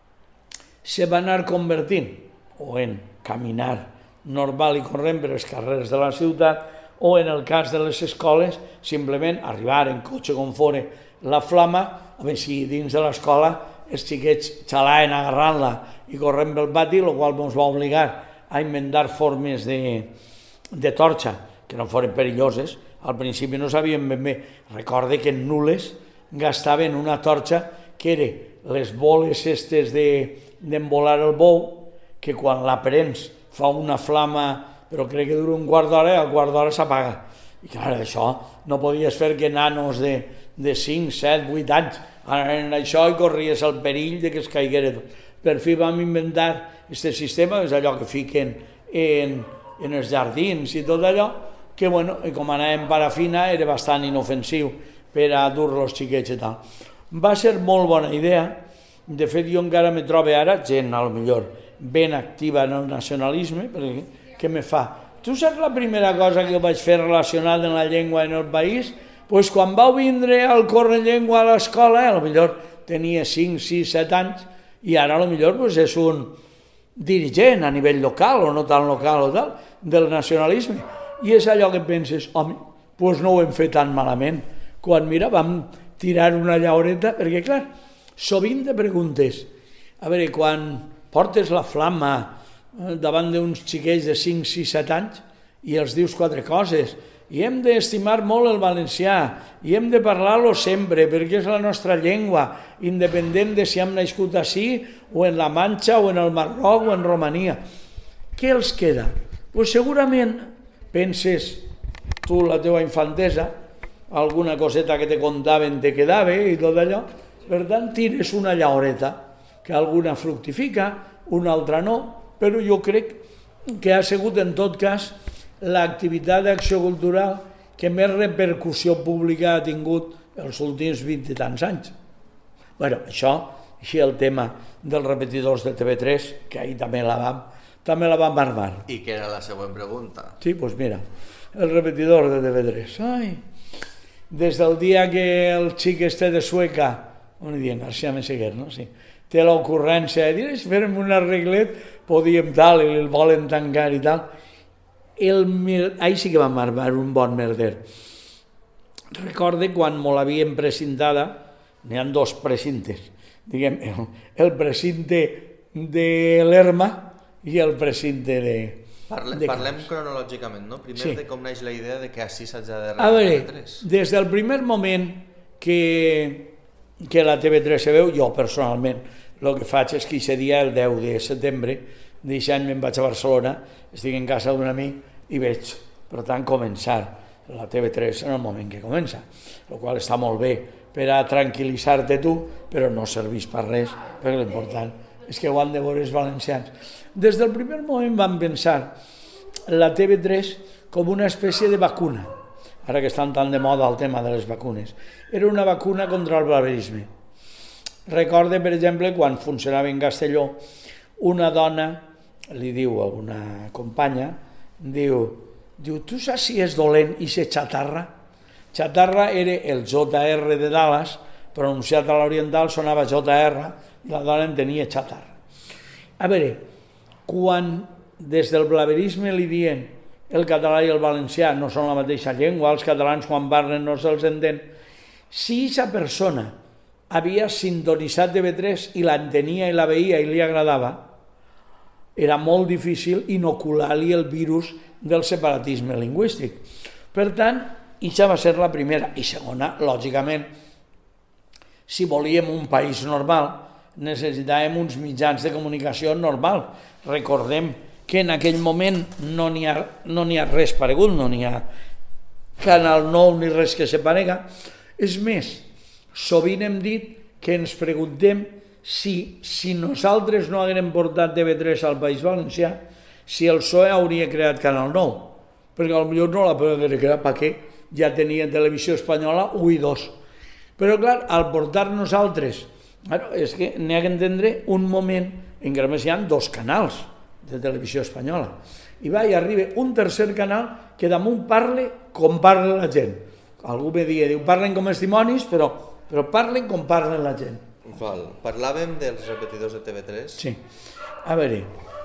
se va anar convertint o en caminar normal i corrent per els carrers de la ciutat, o en el cas de les escoles, simplement arribar en cotxe com fora la flama, a veure si dins de l'escola els xiquets xalaven agarrant-la i corrent pel pati, el qual ens va obligar a inventar formes de, de torxa que no foren perilloses. Al principi no sabíem ben bé. Recorde que en Nules gastaven una torxa que era les boles estes d'embolar el bou, que quan la prens fa una flama, però crec que dura un quart d'hora i al quart d'hora s'apaga. I clar, això no podies fer que nanos de, de cinc, set, vuit anys anaven això i corries el perill de que es caiguera tot. Per fi vam inventar aquest sistema, és allò que fiquen en, en els jardins i tot allò, que bueno, com anàvem parafina era bastant inofensiu per a dur-los els xiquets i tal. Va ser molt bona idea, de fet jo encara me trobo ara, gent a lo millor ben activa en el nacionalisme, perquè què me fa? Tu saps la primera cosa que jo vaig fer relacionada amb la llengua en el país? Doncs quan vau vindre al correllengua a l'escola, a lo millor tenia cinc, sis, set anys, i ara a lo millor pues, és un dirigent a nivell local o no tan local o tal, del nacionalisme. I és allò que penses, home, doncs no ho hem fet tan malament. Quan, mira, vam tirar una llaureta, perquè, clar, sovint te preguntes, a veure, quan portes la flama davant d'uns xiquets de cinc, sis, set anys i els dius quatre coses, i hem d'estimar molt el valencià, i hem de parlar-lo sempre, perquè és la nostra llengua, independent de si hem nascut així, o en la Manxa, o en el Marroc, o en Romania. què els queda? Pues segurament penses tu la teva infantesa, alguna coseta que te contaven te quedava i tot allò, per tant tires una llaoreta, que alguna fructifica, una altra no, però jo crec que ha sigut en tot cas l'activitat d'acció cultural que més repercussió pública ha tingut els últims vint i tants anys. Bé, això, així el tema dels repetidors de T V tres, que ahir també la vam, també la vam armar. I què era la següent pregunta? Sí, doncs mira, el repetidor de T V tres. Ai, des del dia que el xic este de Sueca, on hi diem, García Meseguer, no? Sí, té l'ocurrència de dir, si fèrem un arreglet, podíem tal, i el volen tancar i tal. El, ahí sí que vam armar un bon merder. Recorde quan me l'havien precintada, n'hi ha dos precintes, diguem, el, el precinte de l'Erma i el precinte de... Parle, de parlem cronològicament, no? Primer sí. de com neix la idea de que així s'ha de A veure, T V tres. Des del primer moment que, que la T V tres se veu, jo personalment, el que faig és que aquest dia, el deu de setembre, d'aquest any me'n vaig a Barcelona, estic en casa d'un amic i veig, per tant, començar la T V tres en el moment que comença, el qual està molt bé per a tranquil·litzar-te tu, però no serveix per res, perquè l'important és que ho han de veure els valencians. Des del primer moment vam pensar la T V tres com una espècie de vacuna, ara que estan tan de moda el tema de les vacunes. Era una vacuna contra el blaverisme. Recorde, per exemple, quan funcionava en Castelló, una dona li diu a una companya, diu, diu tu saps si és dolent i se xatarra? Xatarra era el J R de Dallas, pronunciat a l'oriental sonava J R, i la dona en tenia xatarra. A veure, quan des del blaverisme li diuen el català i el valencià no són la mateixa llengua, els catalans quan parlen no se'ls entén, si aquesta persona havia sintonitzat T V tres i l'entenia i la veia i li agradava, era molt difícil inocular-li el virus del separatisme lingüístic. Per tant, això va ser la primera. I segona, lògicament, si volíem un país normal, necessitàvem uns mitjans de comunicació normal. Recordem que en aquell moment no n'hi ha, no n'hi ha res paregut, no n'hi ha Canal nou ni res que se parega. És més, sovint hem dit que ens preguntem si, si nosaltres no haguem portat T V tres al País Valencià, si el P S O E hauria creat Canal nou, perquè potser no la podria crear, perquè ja tenia televisió espanyola u i dos. Però clar, al portar nosaltres, bueno, és que n'hi ha que entendre un moment en què només hi ha dos canals de televisió espanyola. I va, i arriba un tercer canal que damunt parle com parla la gent. Algú me dia, diu, parlen com els dimonis, però, però parlen com parla la gent. Val. Parlàvem dels repetidors de T V tres? Sí. A veure,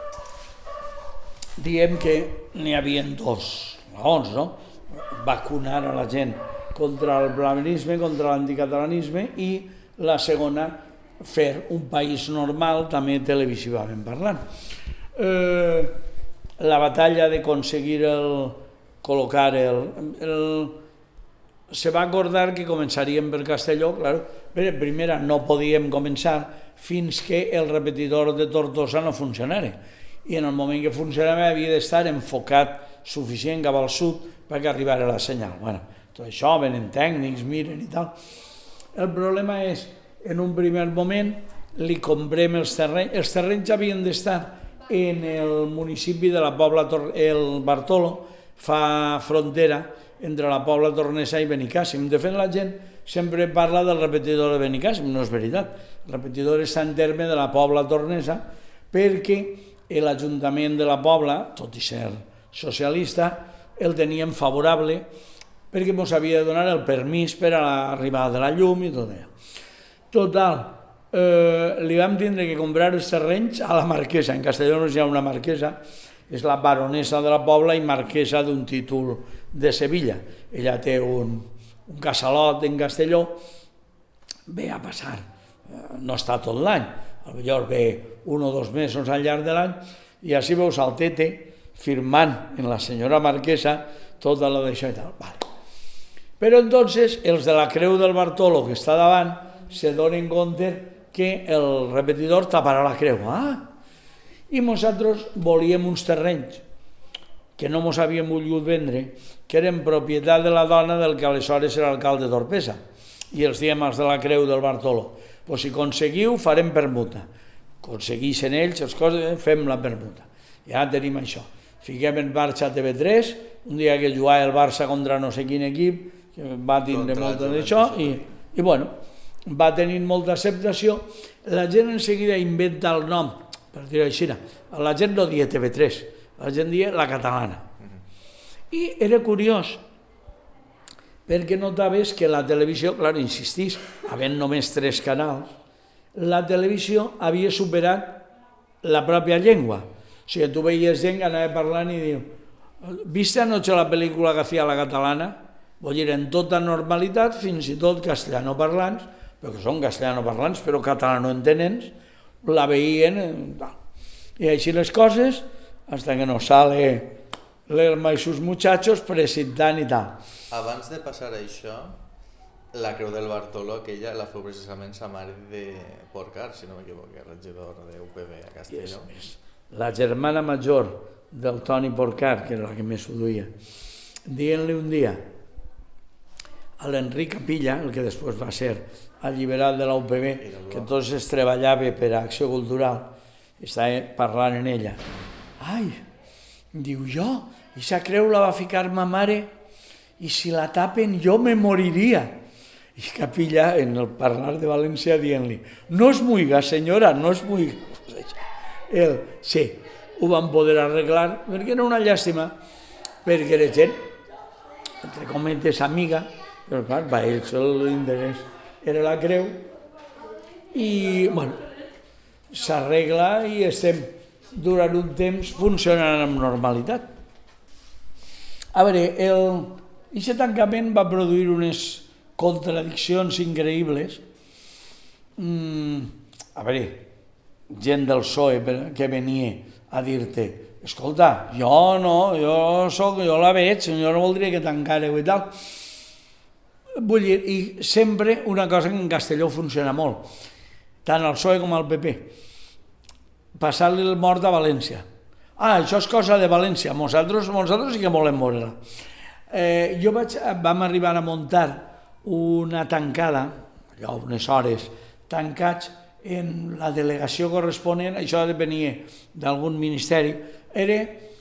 diem que n'hi havia dos raons, no? Vacunar a la gent contra el blaverisme, contra l'anticatalanisme, i la segona, fer un país normal, també televisivament parlant. Eh, la batalla d'aconseguir el, col·locar el, el... Se va acordar que començaríem per Castelló, clar, però primera no podíem començar fins que el repetidor de Tortosa no funcionara. I en el moment que funcionava havia d'estar enfocat suficient cap al sud perquè arribara la senyal. Bueno, tot això, venen tècnics, miren i tal. El problema és, en un primer moment, li comprem els terrenys. Els terrenys havien d'estar en el municipi de la Pobla, el Bartolo, fa frontera entre la Pobla Tornesa i Benicàssim. De fet, la gent sempre parla del repetidor de Benicàssim, no és veritat. El repetidor està en terme de la Pobla Tornesa perquè l'Ajuntament de la Pobla, tot i ser socialista, el teníem favorable perquè ens havia de donar el permís per a l'arribada de la llum i tot allò. Total, eh, li vam tindre que comprar els terrenys a la marquesa. En Castelló no hi ha una marquesa, és la baronesa de la Pobla i marquesa d'un títol de Sevilla. Ella té un, un casalot en Castelló, ve a passar, no està tot l'any, potser ve un o dos mesos al llarg de l'any, i així veus el tete firmant en la senyora marquesa tota la d'això i tal. Vale. Però entonces els de la Creu del Bartolo, que està davant, se donen compte que el repetidor taparà la creu. Ah! i nosaltres volíem uns terrenys que no mos havíem volgut vendre, que eren propietat de la dona del que aleshores era alcalde d'Orpesa, i els diem els de la Creu del Bartoló, pues si aconseguiu farem permuta, aconsegueixen ells les coses, fem la permuta, ja tenim això, fiquem en marxa a T V tres, un dia que jugava el Barça contra no sé quin equip, que va tindre molta d'això, i, i bueno, va tenir molta acceptació, la gent en seguida inventa el nom, per dir-ho així, la gent no dia T V tres, la gent dia la catalana. I era curiós, perquè notaves que la televisió, clar, insistís, havent només tres canals, la televisió havia superat la pròpia llengua. O sigui, tu veies gent que anava parlant i diu, ¿viste anoche la pel·lícula que hacía la catalana? Vull dir, en tota normalitat, fins i tot castellanoparlants, però que són castellanoparlants, però catalanoentenents, la veien, i així les coses, hasta que nos sale l'Elma i sus muchachos presentant i tal. Abans de passar a això, la Creu del Bartoló, aquella la feu precisament sa mare de Porcar, si no m'equivoco, regidor de U P B a Castelló. La germana major del Toni Porcar, que era la que més ho duia, dient-li un dia a l'Enric Capilla, el que després va ser alliberat de la U P B, que entonces treballava per a Acció Cultural, estava parlant en ella. Ai, diu jo, i sa creu la va ficar ma mare, i si la tapen jo me moriria. I Capilla, en el parlar de València, dient-li, no es muiga, senyora, no es muiga. El, sí, ho van poder arreglar, perquè era una llàstima, perquè era gent, entre cometes, amiga, però clar, per ells l'interès era la creu, i, bueno, s'arregla i estem durant un temps funcionant amb normalitat. A veure, aquest tancament va produir unes contradiccions increïbles. Mm, a veure, gent del P S O E que venia a dir-te, escolta, jo no, jo soc, jo la veig, jo no voldria que tancareu i tal. Vull dir, i sempre una cosa que en Castelló funciona molt, tant al P S O E com al P P, passar-li el mort a València. Ah, això és cosa de València, nosaltres, nosaltres sí que volem veure-la. Eh, jo vaig, vam arribar a muntar una tancada, allò, unes hores, tancats en la delegació corresponent, això depenia d'algun ministeri, era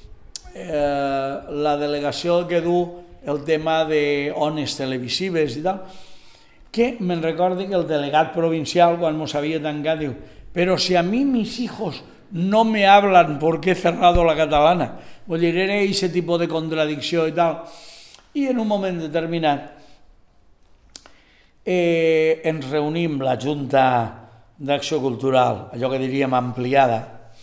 eh, la delegació que du el tema d'ones televisives i tal, que me'n recordo que el delegat provincial, quan mos havia tancat, diu, però si a mi mis hijos no me hablan porque he cerrado la catalana, vull dir, era aquest tipus de contradicció i tal, i en un moment determinat eh, ens reunim la Junta d'Acció Cultural, allò que diríem ampliada,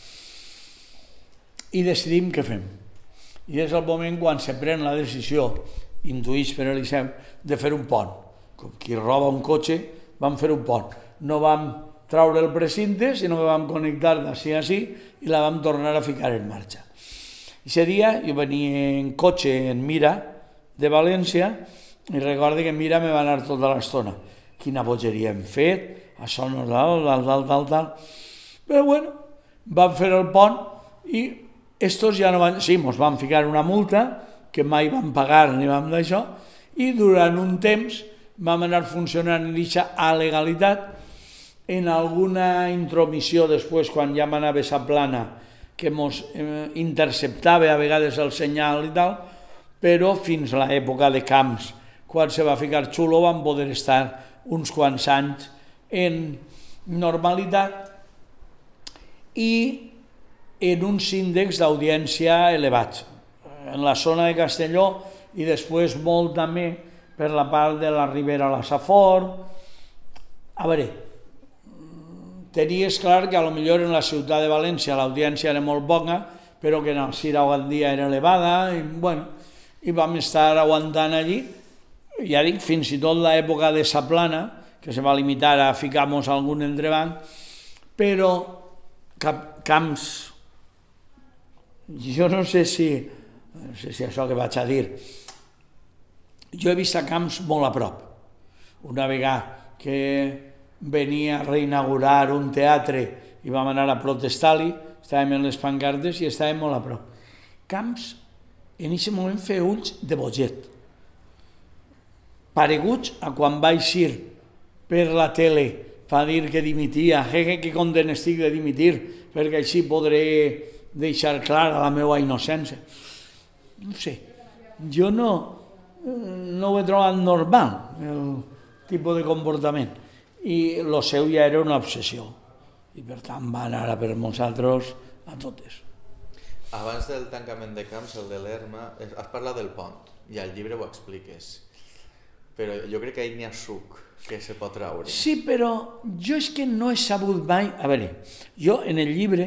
i decidim què fem. I és el moment quan se pren la decisió, intuïts per Eliseu, de fer un pont. Com qui roba un cotxe, vam fer un pont. No vam traure el precinte, sinó que vam connectar d'ací a ací i la vam tornar a ficar en marxa. Aquest dia jo venia en cotxe en Mira de València i recordo que en Mira me va anar tota l'estona. Quina bogeria hem fet, això no és tal, tal, tal, tal, tal. Però bueno, vam fer el pont i estos ja no van... Sí, mos van ficar una multa que mai vam pagar ni vam d'això i durant un temps vam anar funcionant en aquesta alegalitat. En alguna intromissió després, quan ja m'anava a plana, que ens eh, interceptava a vegades el senyal i tal, però fins a l'època de Camps, quan se va ficar xulo, vam poder estar uns quants anys en normalitat i en uns índexs d'audiència elevats. En la zona de Castelló i després molt també per la part de la Ribera a la Safor. A veure, tenies clar que potser en la ciutat de València l'audiència era molt poca, però que en el Cira Gandia era elevada, i, bueno, i vam estar aguantant allí, ja dic, fins i tot l'època de Saplana, que se va limitar a ficar-nos algun entrebanc, però cap, Camps, jo no sé si, no sé si això que vaig a dir, jo he vist a Camps molt a prop. Una vegada que venia a reinaugurar un teatre i vam anar a protestar-li, estàvem en les pancartes i estàvem molt a prop. Camps, en aquest moment, feia ulls de boget, pareguts a quan va eixir per la tele fa dir que dimitia, jeje, que content estic de dimitir, perquè així podré deixar clara la meva innocència. No sé, jo no, no ho he trobat normal, el tipus de comportament. I el seu ja era una obsessió. I per tant va anar a per nosaltres a totes. Abans del tancament de camps, el de l'Erma, has parlat del pont, i al llibre ho expliques. Però jo crec que ahir n'hi ha suc que se pot traure. Sí, però jo és que no he sabut mai... A veure, jo en el llibre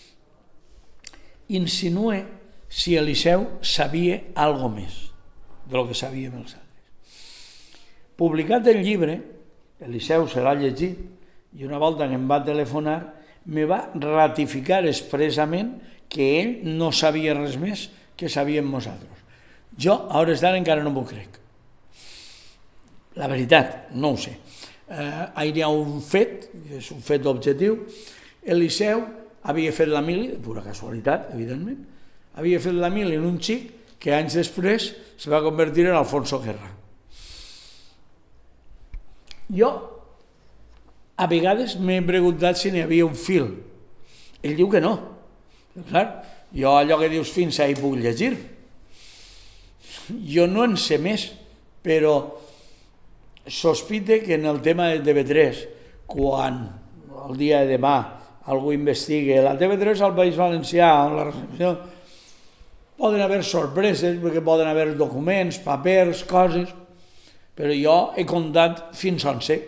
insinue si Eliseu sabia algo més de lo que sabíem els altres. Publicat el llibre, Eliseu se l'ha llegit i una volta que em va telefonar me va ratificar expressament que ell no sabia res més que sabíem nosaltres. Jo, a hores d'ara, encara no m'ho crec. La veritat, no ho sé. Eh, hi ha un fet, és un fet objectiu. Eliseu havia fet la mili, de pura casualitat, evidentment, havia fet la mili en un xic que anys després se va convertir en Alfonso Guerra. Jo, a vegades m'he preguntat si n'hi havia un fil. Ell diu que no. Clar, jo allò que dius fins ahí puc llegir. Jo no en sé més, però sospite que en el tema de T V tres, quan el dia de demà algú investigue la T V tres al País Valencià, on la recepció, poden haver sorpreses, perquè poden haver documents, papers, coses, però jo he comptat fins on sé.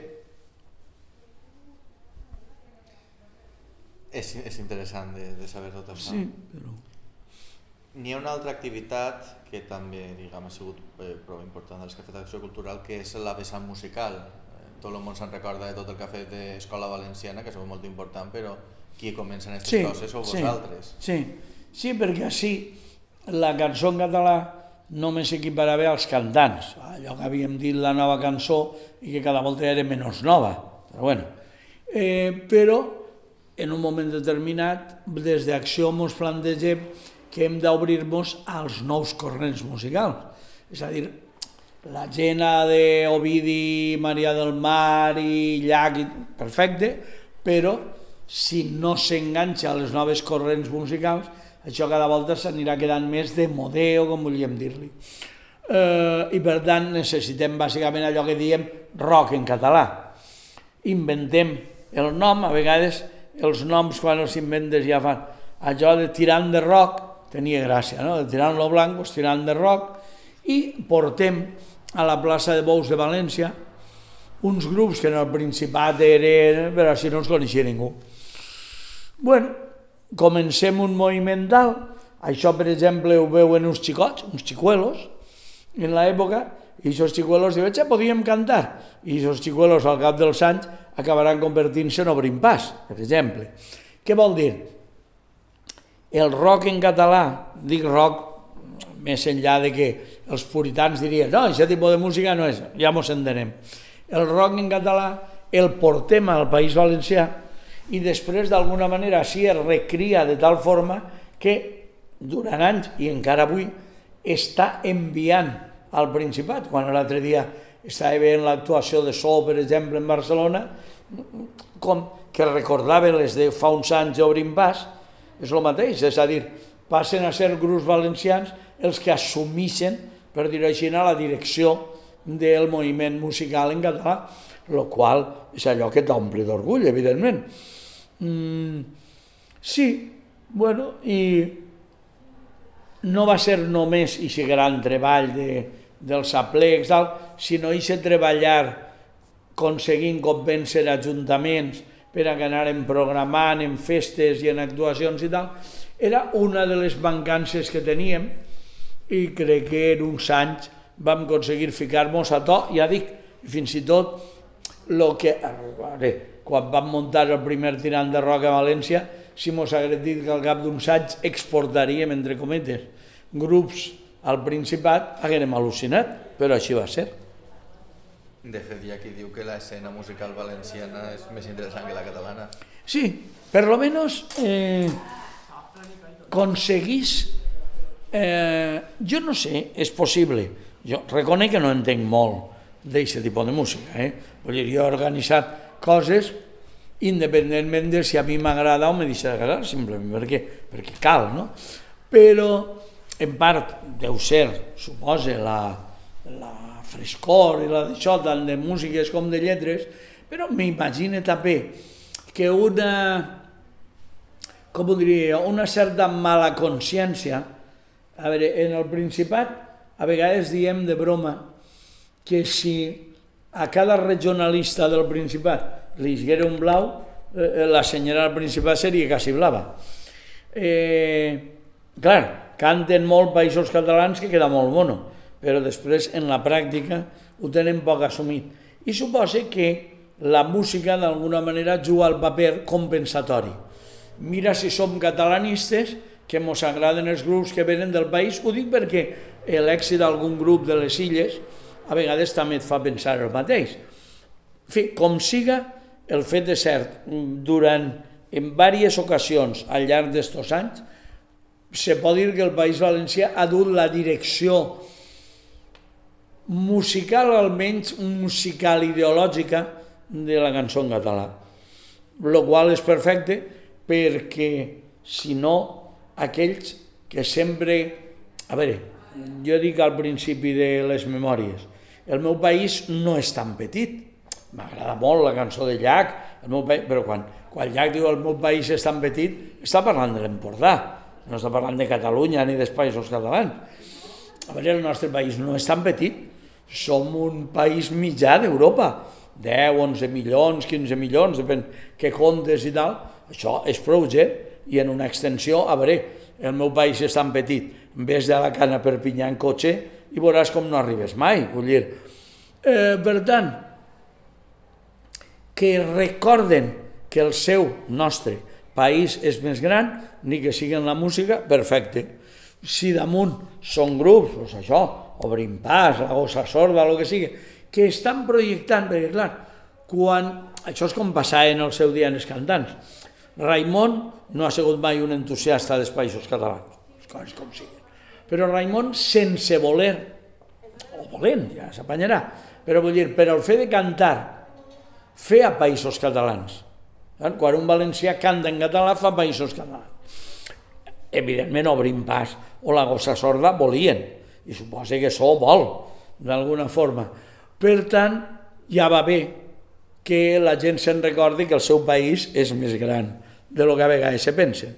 És, és interessant de, de saber tot això. Sí, però... N'hi ha una altra activitat que també, diguem, ha sigut eh, prou important dels que ha fet Acció Cultural, que és la vessant musical. Eh, tot el món se'n recorda de tot el que ha fet d'Escola Valenciana, que ha sigut molt important, però qui comença en aquestes sí, coses sou sí, vosaltres. Sí, sí, perquè així la cançó en català només s'equiparava als cantants. Allò que havíem dit la nova cançó i que cada volta era menys nova. Però bueno. Eh, però en un moment determinat, des d'Acció ens plantegem que hem d'obrir-nos als nous corrents musicals. És a dir, la gent d'Ovidi, Maria del Mar i Llach, perfecte, però si no s'enganxa a les noves corrents musicals, això cada volta s'anirà quedant més de modeo, com volíem dir-li. Eh, I per tant necessitem bàsicament allò que diem rock en català. Inventem el nom, a vegades els noms quan els inventes ja fan allò de tirant de rock, tenia gràcia, no? De tirant lo blanc, doncs tirant de rock, i portem a la plaça de Bous de València uns grups que en el Principat eren, però així no els coneixia ningú. Bueno, comencem un moviment tal, això per exemple ho veuen uns xicots, uns xicuelos, en l'època, i aquests xicuelos diuen, ja podíem cantar, i aquests xicuelos al cap dels anys acabaran convertint-se en Obrim Pas, per exemple. Què vol dir? El rock en català, dic rock més enllà de que els puritans dirien no, aquest tipus de música no és, ja mos entenem. El rock en català el portem al País Valencià i després d'alguna manera s'hi recria de tal forma que durant anys i encara avui està enviant al Principat. Quan l'altre dia estava veient l'actuació de So, per exemple, en Barcelona, com que recordava les de fa uns anys d'Obrim Pas, és el mateix, és a dir, passen a ser grups valencians els que assumeixen, per dir-ho així, la direcció del moviment musical en català, el qual és allò que t'omple d'orgull, evidentment. Mm, sí, bueno, i no va ser només aquest gran treball de, dels aplecs, sinó aquest treballar aconseguint convèncer ajuntaments per a que anàrem programant en festes i en actuacions i tal, era una de les mancances que teníem i crec que en uns anys vam aconseguir ficar-nos a to, ja dic, fins i tot lo que, quan vam muntar el primer tirant de rock a València, si mos hagués dit que al cap d'uns anys exportaríem, entre cometes, grups al Principat, haguérem al·lucinat, però així va ser. De fet, hi ha qui diu que l'escena musical valenciana és més interessant que la catalana. Sí, per lo menos eh, aconseguís, eh, jo no sé, és possible, jo reconec que no entenc molt d'aquest tipus de música, eh? Vull dir, jo he organitzat coses independentment de si a mi m'agrada o me deixa d'agradar, simplement perquè, perquè cal, no? Però, en part, deu ser, suposa, la, la frescor i la d'això, tant de músiques com de lletres, però m'imagino també que una, com ho diria, una certa mala consciència, a veure, en el Principat, a vegades diem de broma que si a cada regionalista del Principat li haguera un blau, eh, la senyora del Principat seria quasi blava. Eh, clar, canten molt països catalans que queda molt mono, però després en la pràctica ho tenen poc assumit. I suposa que la música d'alguna manera juga el paper compensatori. Mira si som catalanistes, que ens agraden els grups que venen del país, ho dic perquè l'èxit d'algun grup de les illes a vegades també et fa pensar el mateix. En fi, com siga, el fet de cert, durant, en diverses ocasions al llarg d'estos anys, se pot dir que el País Valencià ha dut la direcció musical, almenys musical ideològica, de la cançó en català. El qual és perfecte perquè, si no, aquells que sempre... A veure, jo dic al principi de les memòries, el meu país no és tan petit. M'agrada molt la cançó de Llach, el meu país, però quan, quan Llach diu el meu país és tan petit, està parlant de l'Empordà, no està parlant de Catalunya ni dels països catalans. A veure, el nostre país no és tan petit, som un país mitjà d'Europa, deu, onze milions, quinze milions, depèn què comptes i tal, això és prou gent, i en una extensió, a veure, el meu país és tan petit, vés d'Alacant a Perpinyà en cotxe i veuràs com no arribes mai, vull dir. Eh, per tant, que recorden que el seu, nostre, país és més gran, ni que sigui en la música, perfecte. Si damunt són grups, doncs això, Obrim Pas, la Gossa Sorda, el que sigui, que estan projectant, perquè clar, quan... això és com passava en el seu dia en els cantants. Raimon no ha sigut mai un entusiasta dels països catalans, les coses com siguin. Però Raimon, sense voler, o volent, ja s'apanyarà, però vull dir, per el fet de cantar, fer a països catalans. Quan un valencià canta en català, fa països catalans. Evidentment, Obrim Pas o la Gossa Sorda volien, i suposa que això vol, d'alguna forma. Per tant, ja va bé que la gent se'n recordi que el seu país és més gran de lo que a vegades se pensen.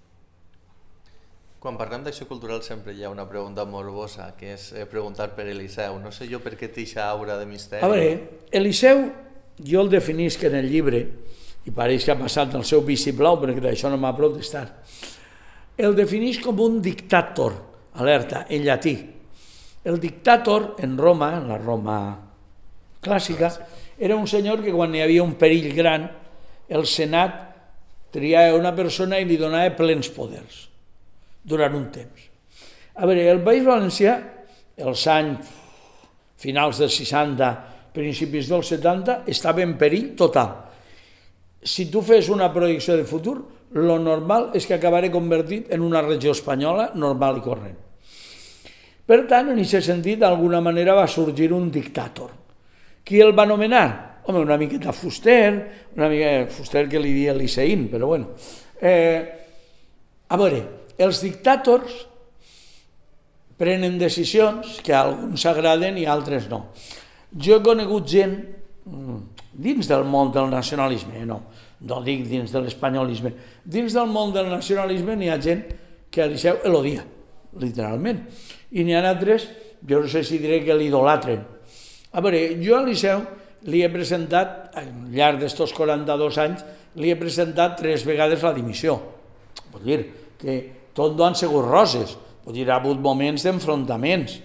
Quan parlem d'acció cultural sempre hi ha una pregunta morbosa, que és preguntar per Eliseu. No sé jo per què té aquesta aura de misteri. A veure, Eliseu, jo el definisc en el llibre, i pareix que ha passat el seu vici blau, perquè d'això no m'ha protestat, el defineix com un dictator, alerta, en llatí. El dictator, en Roma, en la Roma clàssica, era un senyor que quan hi havia un perill gran, el Senat triava una persona i li donava plens poders durant un temps. A veure, el País Valencià, els anys finals dels seixanta, principis dels setanta, estava en perill total. Si tu fes una projecció de futur, lo normal és que acabaré convertit en una regió espanyola normal i corrent. Per tant, en aquest sentit, d'alguna manera va sorgir un dictàtor. Qui el va nomenar? Home, una miqueta Fuster, una miqueta Fuster que li dia Liceín, però bueno. Eh, a veure, els dictàtors prenen decisions que a alguns agraden i a altres no. Jo he conegut gent dins del món del nacionalisme, no, no dic dins de l'espanyolisme, dins del món del nacionalisme n'hi ha gent que a Eliseu l'odia, literalment, i n'hi ha altres, jo no sé si diré que l'idolatren. A veure, jo a Eliseu li he presentat, al llarg d'estos quaranta-dos anys, li he presentat tres vegades la dimissió. Vull dir que tot no han sigut roses, vull dir, ha hagut moments d'enfrontaments.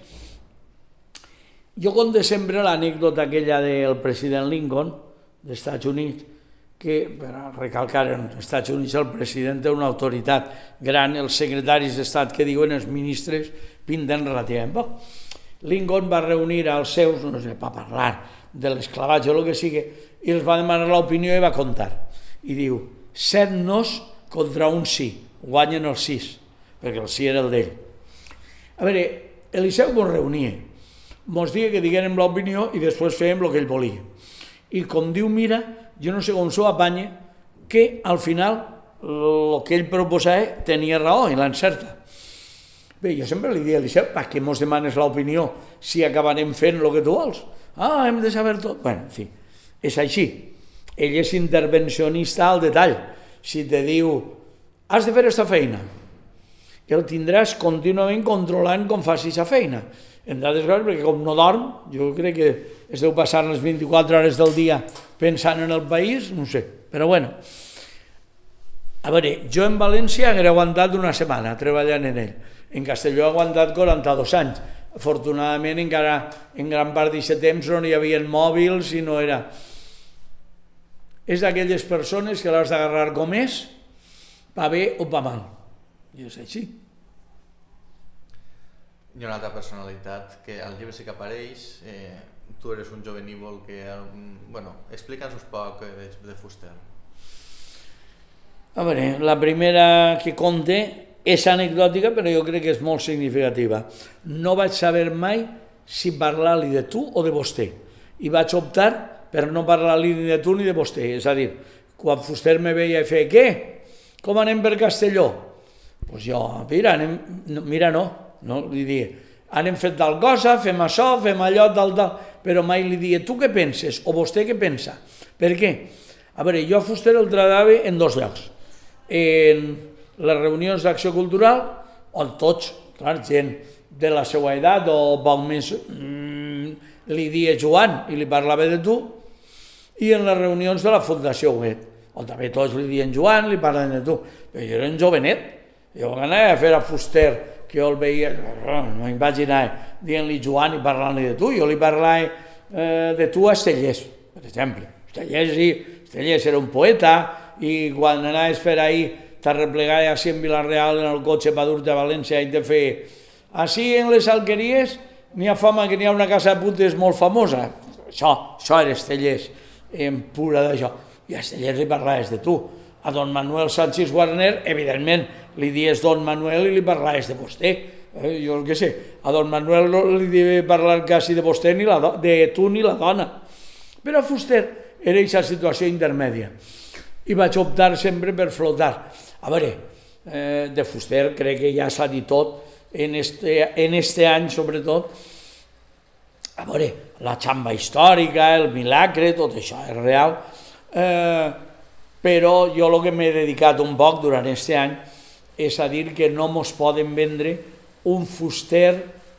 Jo conto sempre l'anècdota aquella del president Lincoln, dels Units, que, per recalcar, en els Estats Units el president té una autoritat gran, els secretaris d'Estat que diuen els ministres pinten relativament poc. Lincoln va reunir als seus, no sé, per parlar de l'esclavatge o el que sigui, i els va demanar l'opinió i va comptar. I diu, set nos contra un sí, guanyen els sis. perquè el sí era el d'ell. A veure, el Liceu mos reunia, mos dia que diguérem l'opinió i després fèiem el que ell volia. I com diu Mira, jo no sé com s'ho apanya, que al final el que ell proposava tenia raó i l'encerta. Bé, jo sempre li dic a Liceu, per què mos demanes l'opinió si acabarem fent el que tu vols? Ah, hem de saber tot. Bé, en fi, és així. Ell és intervencionista al detall. Si te diu, has de fer aquesta feina, el tindràs contínuament controlant com faci aquesta feina. En d'altres coses, perquè com no dorm, jo crec que es deu passar les vint-i-quatre hores del dia pensant en el país, no sé, però bueno. A veure, jo en València hagué aguantat una setmana treballant en ell. En Castelló he aguantat quaranta-dos anys. Afortunadament, encara en gran part d'aquest temps no hi havia mòbils i no era... És d'aquelles persones que l'has d'agarrar com és, va bé o va mal. I és així. Hi ha una altra personalitat que al llibre sí que apareix. Eh, tu eres un jovenívol que... Bueno, explica'ns un poc de, de Fuster. A veure, la primera que conté és anecdòtica, però jo crec que és molt significativa. No vaig saber mai si parlar-li de tu o de vostè. I vaig optar per no parlar-li ni de tu ni de vostè. És a dir, quan Fuster me veia i feia, què? Com anem per Castelló? Doncs jo, mira, anem... No, mira, no, no, li diia, anem fet tal cosa, fem això, fem allò, tal, tal, però mai li diia, tu què penses? O vostè què pensa? Per què? A veure, jo a Fuster el tratava en dos llocs. En les reunions d'acció cultural, on tots, clar, gent de la seva edat o poc més, mmm, li dia Joan i li parlava de tu, i en les reunions de la Fundació Huguet, on també tots li diuen Joan, li parlen de tu. Però jo era un jovenet, jo anava a fer a Fuster, que jo el veia, no em vaig anar dient-li Joan i parlant-li de tu, jo li parlava eh, de tu a Estellers, per exemple. Estellers, sí, Estellers era un poeta, i quan anaves per ahir t'arreplegava així en Vilareal en el cotxe per dur-te a València i te feia així en les alqueries n'hi ha fama que n'hi ha una casa de putes molt famosa. Això, això era Estellers, en pura d'això. I a Estellers li parlaves de tu. A don Manuel Sánchez Guarner, evidentment, li dies don Manuel i li parlaves de vostè. Eh, jo el que sé, a don Manuel no li devia parlar quasi de vostè ni la do, de tu ni la dona. Però a Fuster era aquesta situació intermèdia. I vaig optar sempre per flotar. A veure, eh, de Fuster crec que ja s'ha dit tot, en este, en este any sobretot. A veure, la xamba històrica, el milagre, tot això és real, eh, però jo el que m'he dedicat un poc durant aquest any és a dir que no mos poden vendre un Fuster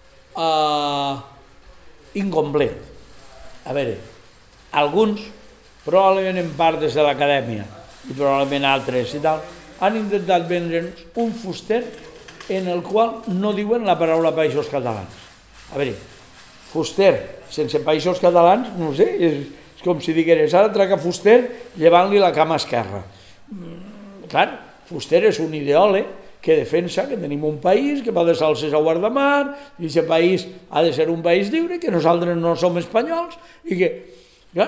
eh, incomplet. A veure, alguns, probablement en part des de l'acadèmia i probablement altres i tal, han intentat vendre'ns un Fuster en el qual no diuen la paraula Països Catalans. A veure, Fuster sense Països Catalans, no sé, és, és com si digueres, ara trac a Fuster llevant-li la cama esquerra. Mm, clar, Fuster és un ideòleg que defensa que tenim un país, que va de salses a guardamar, i aquest país ha de ser un país lliure, que nosaltres no som espanyols, i que, clar,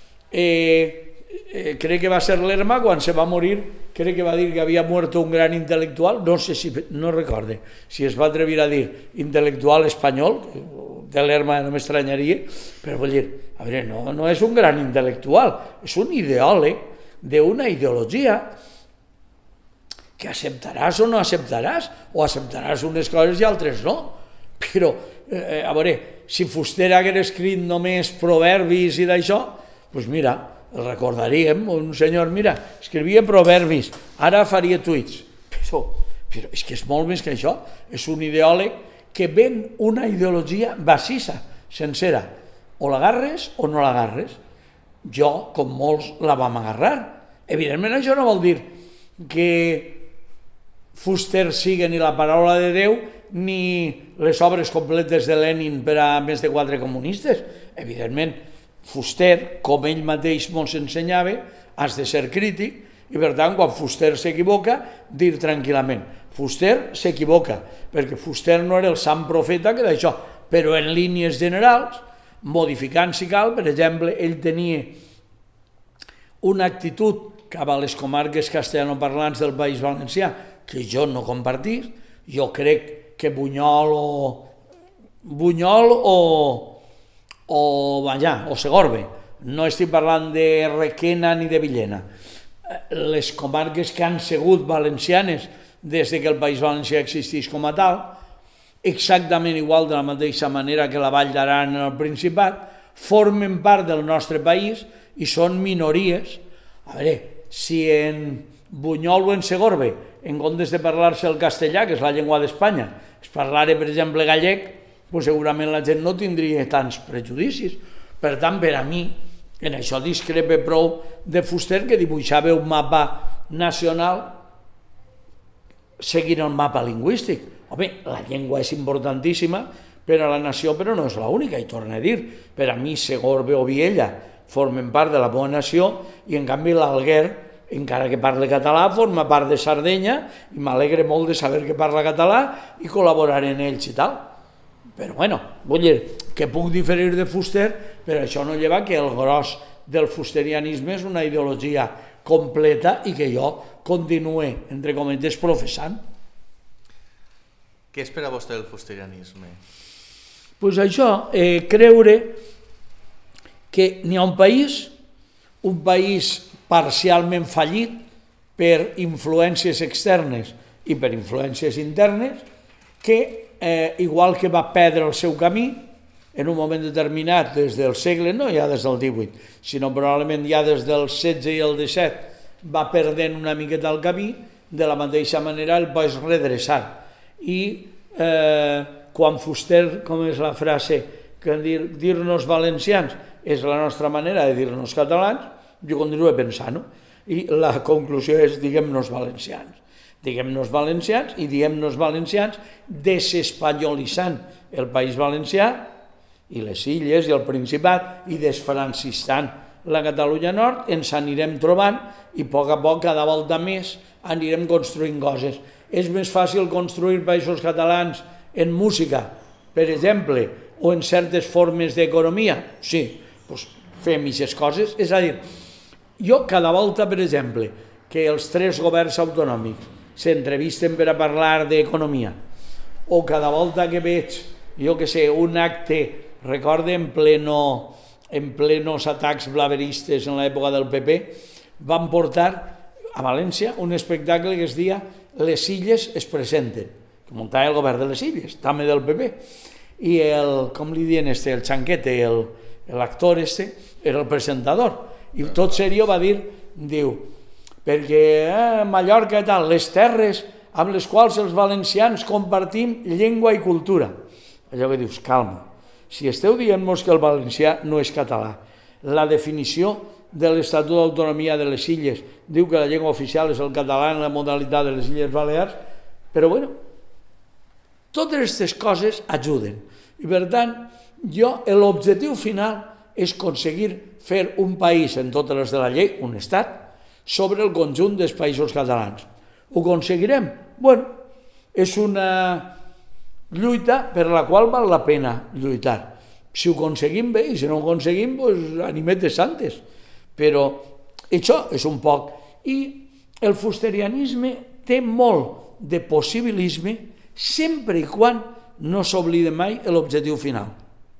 eh, eh, crec que va ser Lerma quan se va morir, crec que va dir que havia muerto un gran intel·lectual, no sé si, no recorde, si es va atrevir a dir intel·lectual espanyol, de Lerma no m'estranyaria, però vull dir, a veure, no, no és un gran intel·lectual, és un ideòleg d'una ideologia que acceptaràs o no acceptaràs, o acceptaràs unes coses i altres no, però, eh, a veure, si Fuster hagués escrit només proverbis i d'això, doncs mira, el recordaríem, un senyor, mira, escrivia proverbis, ara faria tuits, però, però és que és molt més que això, és un ideòleg que ven una ideologia bacissa, sencera, o l'agarres o no l'agarres. Jo, com molts, la vam agarrar. Evidentment això no vol dir que Fuster sigui ni la paraula de Déu ni les obres completes de Lenin per a més de quatre comunistes. Evidentment, Fuster, com ell mateix ens ensenyava, has de ser crític i, per tant, quan Fuster s'equivoca, dir tranquil·lament. Fuster s'equivoca, perquè Fuster no era el sant profeta que d'això, però en línies generals, modificant si cal, per exemple, ell tenia una actitud cap a les comarques castellanoparlants del País Valencià que jo no compartís, Jo crec que Bunyol o Bunyol o, o, vaja, o Segorbe, no estic parlant de Requena ni de Villena, les comarques que han sigut valencianes des que el País Valencià existeix com a tal, exactament igual de la mateixa manera que la Vall d'Aran en el Principat, formen part del nostre país i són minories. A veure, si en Bunyol o en Segorbe, en comptes de parlar-se el castellà, que és la llengua d'Espanya, es parlare, per exemple, gallec, pues segurament la gent no tindria tants prejudicis. Per tant, per a mi, en això discrepe prou de Fuster, que dibuixava un mapa nacional seguint el mapa lingüístic. Home, la llengua és importantíssima per a la nació, però no és l'única, i torno a dir, per a mi Segorbe o Viella formen part de la meva nació, i en canvi l'Alguer, encara que parle català, forma part de Sardenya, i m'alegre molt de saber que parla català i col·laborar en ells i tal. Però bueno, vull dir, que puc diferir de Fuster, però això no lleva que el gros del fusterianisme és una ideologia completa i que jo continue, entre cometes, professant. Què és per a vostè el fusterianisme? Doncs pues això, eh, creure que n'hi ha un país, un país parcialment fallit per influències externes i per influències internes, que eh, igual que va perdre el seu camí en un moment determinat des del segle, no ja des del divuit, sinó probablement ja des del setze i el disset, va perdent una miqueta el camí, de la mateixa manera el va redreçar. I eh, quan Fuster, com és la frase, que dir, dir-nos valencians és la nostra manera de dir-nos catalans, jo continuo pensant-ho, i la conclusió és diguem-nos valencians. Diguem-nos valencians i diguem-nos valencians desespanyolitzant el País Valencià i les Illes i el Principat i desfrancistant la Catalunya Nord, ens anirem trobant i a poc a poc, cada volta més, anirem construint coses. És més fàcil construir països catalans en música, per exemple, o en certes formes d'economia? Sí, doncs fem aquestes coses. És a dir, jo cada volta, per exemple, que els tres governs autonòmics s'entrevisten per a parlar d'economia, o cada volta que veig, jo que sé, un acte, recorde en pleno, en plenos atacs blaveristes en l'època del P P, van portar a València un espectacle que es deia Les Illes es presenten, que muntava el govern de les Illes, també del P P, i el, com li diuen este, el Chanquete, l'actor este, era el presentador, i tot serio va dir, diu, perquè a Mallorca i tal, les terres amb les quals els valencians compartim llengua i cultura. Allò que dius, calma, si esteu dient-nos que el valencià no és català, la definició de l'Estatut d'Autonomia de les Illes diu que la llengua oficial és el català en la modalitat de les Illes Balears, però bueno, totes aquestes coses ajuden. I per tant, jo, l'objectiu final és aconseguir fer un país en totes les de la llei, un estat, sobre el conjunt dels països catalans. Ho aconseguirem? Bueno, és una lluita per la qual val la pena lluitar. Si ho aconseguim bé, i si no ho aconseguim, doncs animetes santes. Però això és un poc. I el fusterianisme té molt de possibilisme sempre i quan no s'oblide mai l'objectiu final.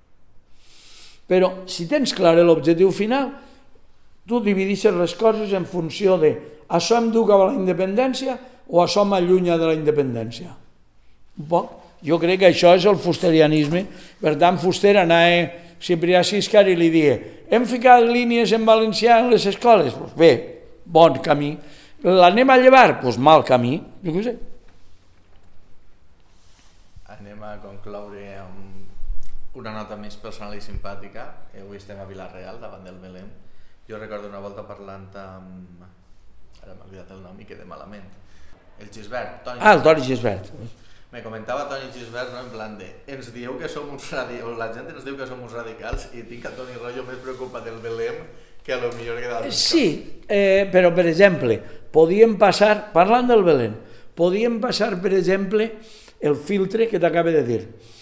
Però si tens clar l'objectiu final, tu divideixes les coses en funció de això em du cap a la independència o això m'allunya de la independència. Un poc. Jo crec que això és el fusterianisme. Per tant, Fuster anava a Ciprià Siscar i li deia hem ficat línies en valencià en les escoles? Doncs bé, bon camí. L'anem a llevar? Doncs mal camí. Jo què sé. Anem a concloure amb una nota més personal i simpàtica. Avui estem a Vila-real, davant del Belém. Jo recordo una volta parlant amb... Ara m'he oblidat el nom i quedé malament. El Gisbert. Toni ah, el Toni Gisbert. Me comentava Toni Gisbert, no, en plan de ens dieu que som uns radicals, la gent ens diu que som uns radicals i tinc a Toni Royo més preocupat del Belém que a lo millor que d'altres. Sí, eh, però per exemple, podíem passar, parlant del Belém, podíem passar, per exemple, el filtre que t'acaba de dir.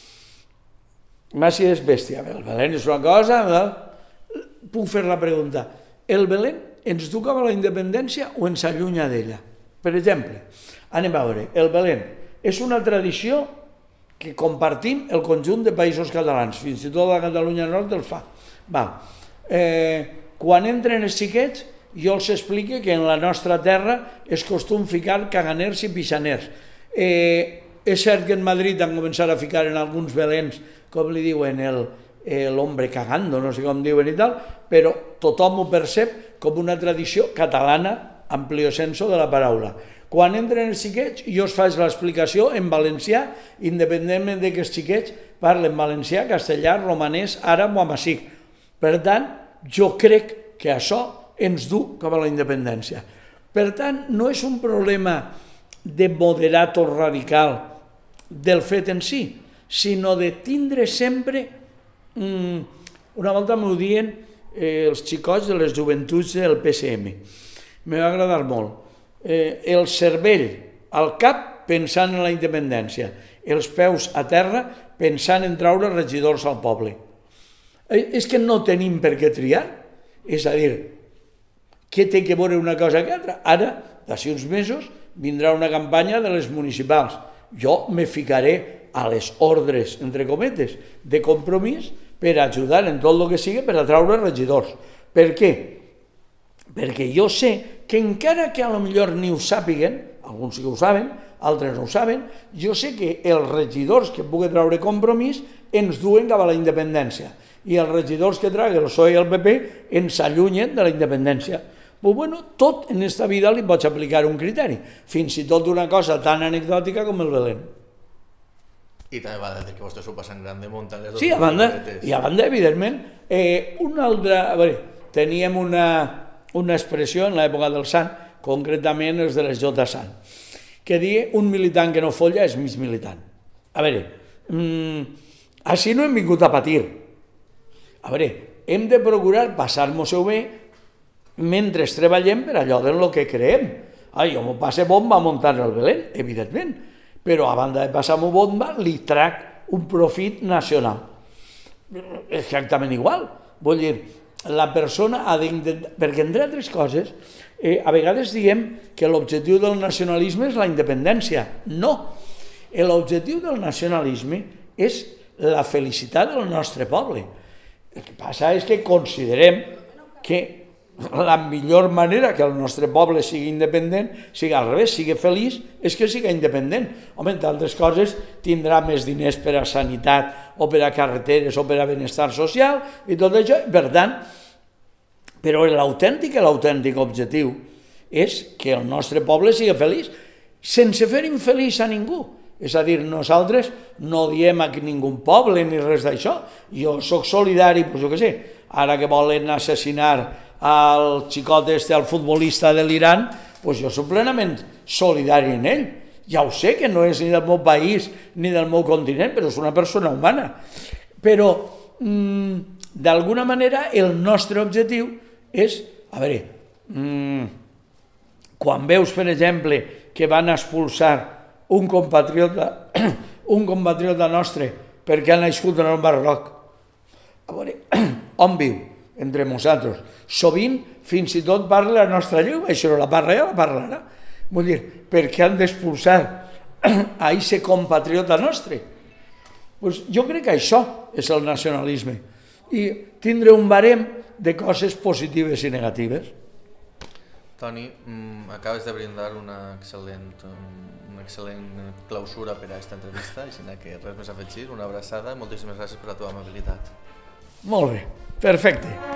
Massi és bèstia, el Belém és una cosa... Puc fer la pregunta, el Belém ens du cap a la independència o ens allunya d'ella? Per exemple, anem a veure, el Belém és una tradició que compartim el conjunt de països catalans, fins i tot la Catalunya Nord els fa. Va. Eh, quan entren els xiquets, jo els explico que en la nostra terra és costum ficar caganers i pixaners. Eh, és cert que en Madrid han començat a ficar en alguns belens, com li diuen, el, l'hombre cagando, no sé com diuen i tal, però tothom ho percep com una tradició catalana, amplio senso de la paraula. Quan entren els xiquets, jo us faig l'explicació en valencià, independentment de que els xiquets parlen valencià, castellà, romanès, àrab o amazic. Per tant, jo crec que això ens du cap a la independència. Per tant, no és un problema de moderat o radical del fet en si, sinó de tindre sempre... Mm, una volta m'ho diuen eh, els xicots de les joventuts del P S M. Me va agradar molt. Eh, el cervell al cap pensant en la independència, els peus a terra pensant en treure regidors al poble. Eh, és que no tenim per què triar, és a dir, què té que veure una cosa que altra? Ara, d'ací uns mesos, vindrà una campanya de les municipals. Jo me ficaré a les ordres, entre cometes, de compromís per ajudar en tot el que sigui per atraure regidors. Per què? Perquè jo sé que encara que a lo millor ni ho sàpiguen, alguns sí que ho saben, altres no ho saben, jo sé que els regidors que pugui treure compromís ens duen cap a la independència i els regidors que tragui el P S O E i el P P ens allunyen de la independència. Pues bueno, tot en esta vida li pots aplicar un criteri, fins i tot una cosa tan anecdòtica com el Belén. I també va dir que vostè s'ho passen gran de muntant les dues. Sí, a banda, i a banda, evidentment, eh, una altra... A veure, teníem una... una expressió en l'època del Sant, concretament els de les J. Sant, que diu un militant que no folla és mig militant. A veure, mmm, així no hem vingut a patir. A veure, hem de procurar passar-nos-ho bé mentre treballem per allò del que creem. Ah, jo m'ho passe bomba a muntar el Belén, evidentment, però a banda de passar-m'ho bomba li trac un profit nacional. Exactament igual. Vull dir, la persona ha d'intentar... Perquè, entre altres coses, eh, a vegades diem que l'objectiu del nacionalisme és la independència. No. L'objectiu del nacionalisme és la felicitat del nostre poble. El que passa és que considerem que la millor manera que el nostre poble sigui independent, sigui al revés, sigui feliç, és que sigui independent. Home, entre altres coses, tindrà més diners per a sanitat o per a carreteres o per a benestar social i tot això, per tant, però l'autèntic i l'autèntic objectiu és que el nostre poble sigui feliç, sense fer infeliç a ningú. És a dir, nosaltres no diem a ningú poble ni res d'això. Jo sóc solidari, doncs jo què sé, ara que volen assassinar al xicot este, al futbolista de l'Iran, doncs jo soc plenament solidari en ell. Ja ho sé que no és ni del meu país ni del meu continent, però és una persona humana. Però, mmm, d'alguna manera, el nostre objectiu és, a veure, mmm, quan veus, per exemple, que van expulsar un compatriota, un compatriota nostre perquè ha nascut en el Marroc, a veure, on viu? Entre nosaltres. Sovint, fins i tot parla la nostra llengua, això no la parla ja, la parlarà. Vull dir, per què han d'expulsar a aquest compatriota nostre? Pues jo crec que això és el nacionalisme. I tindre un barem de coses positives i negatives. Toni, acabes de brindar una excel·lent, una excel·lent clausura per a aquesta entrevista, així que res més a afegir, una abraçada, moltíssimes gràcies per la teva amabilitat. Molt bé, perfecte.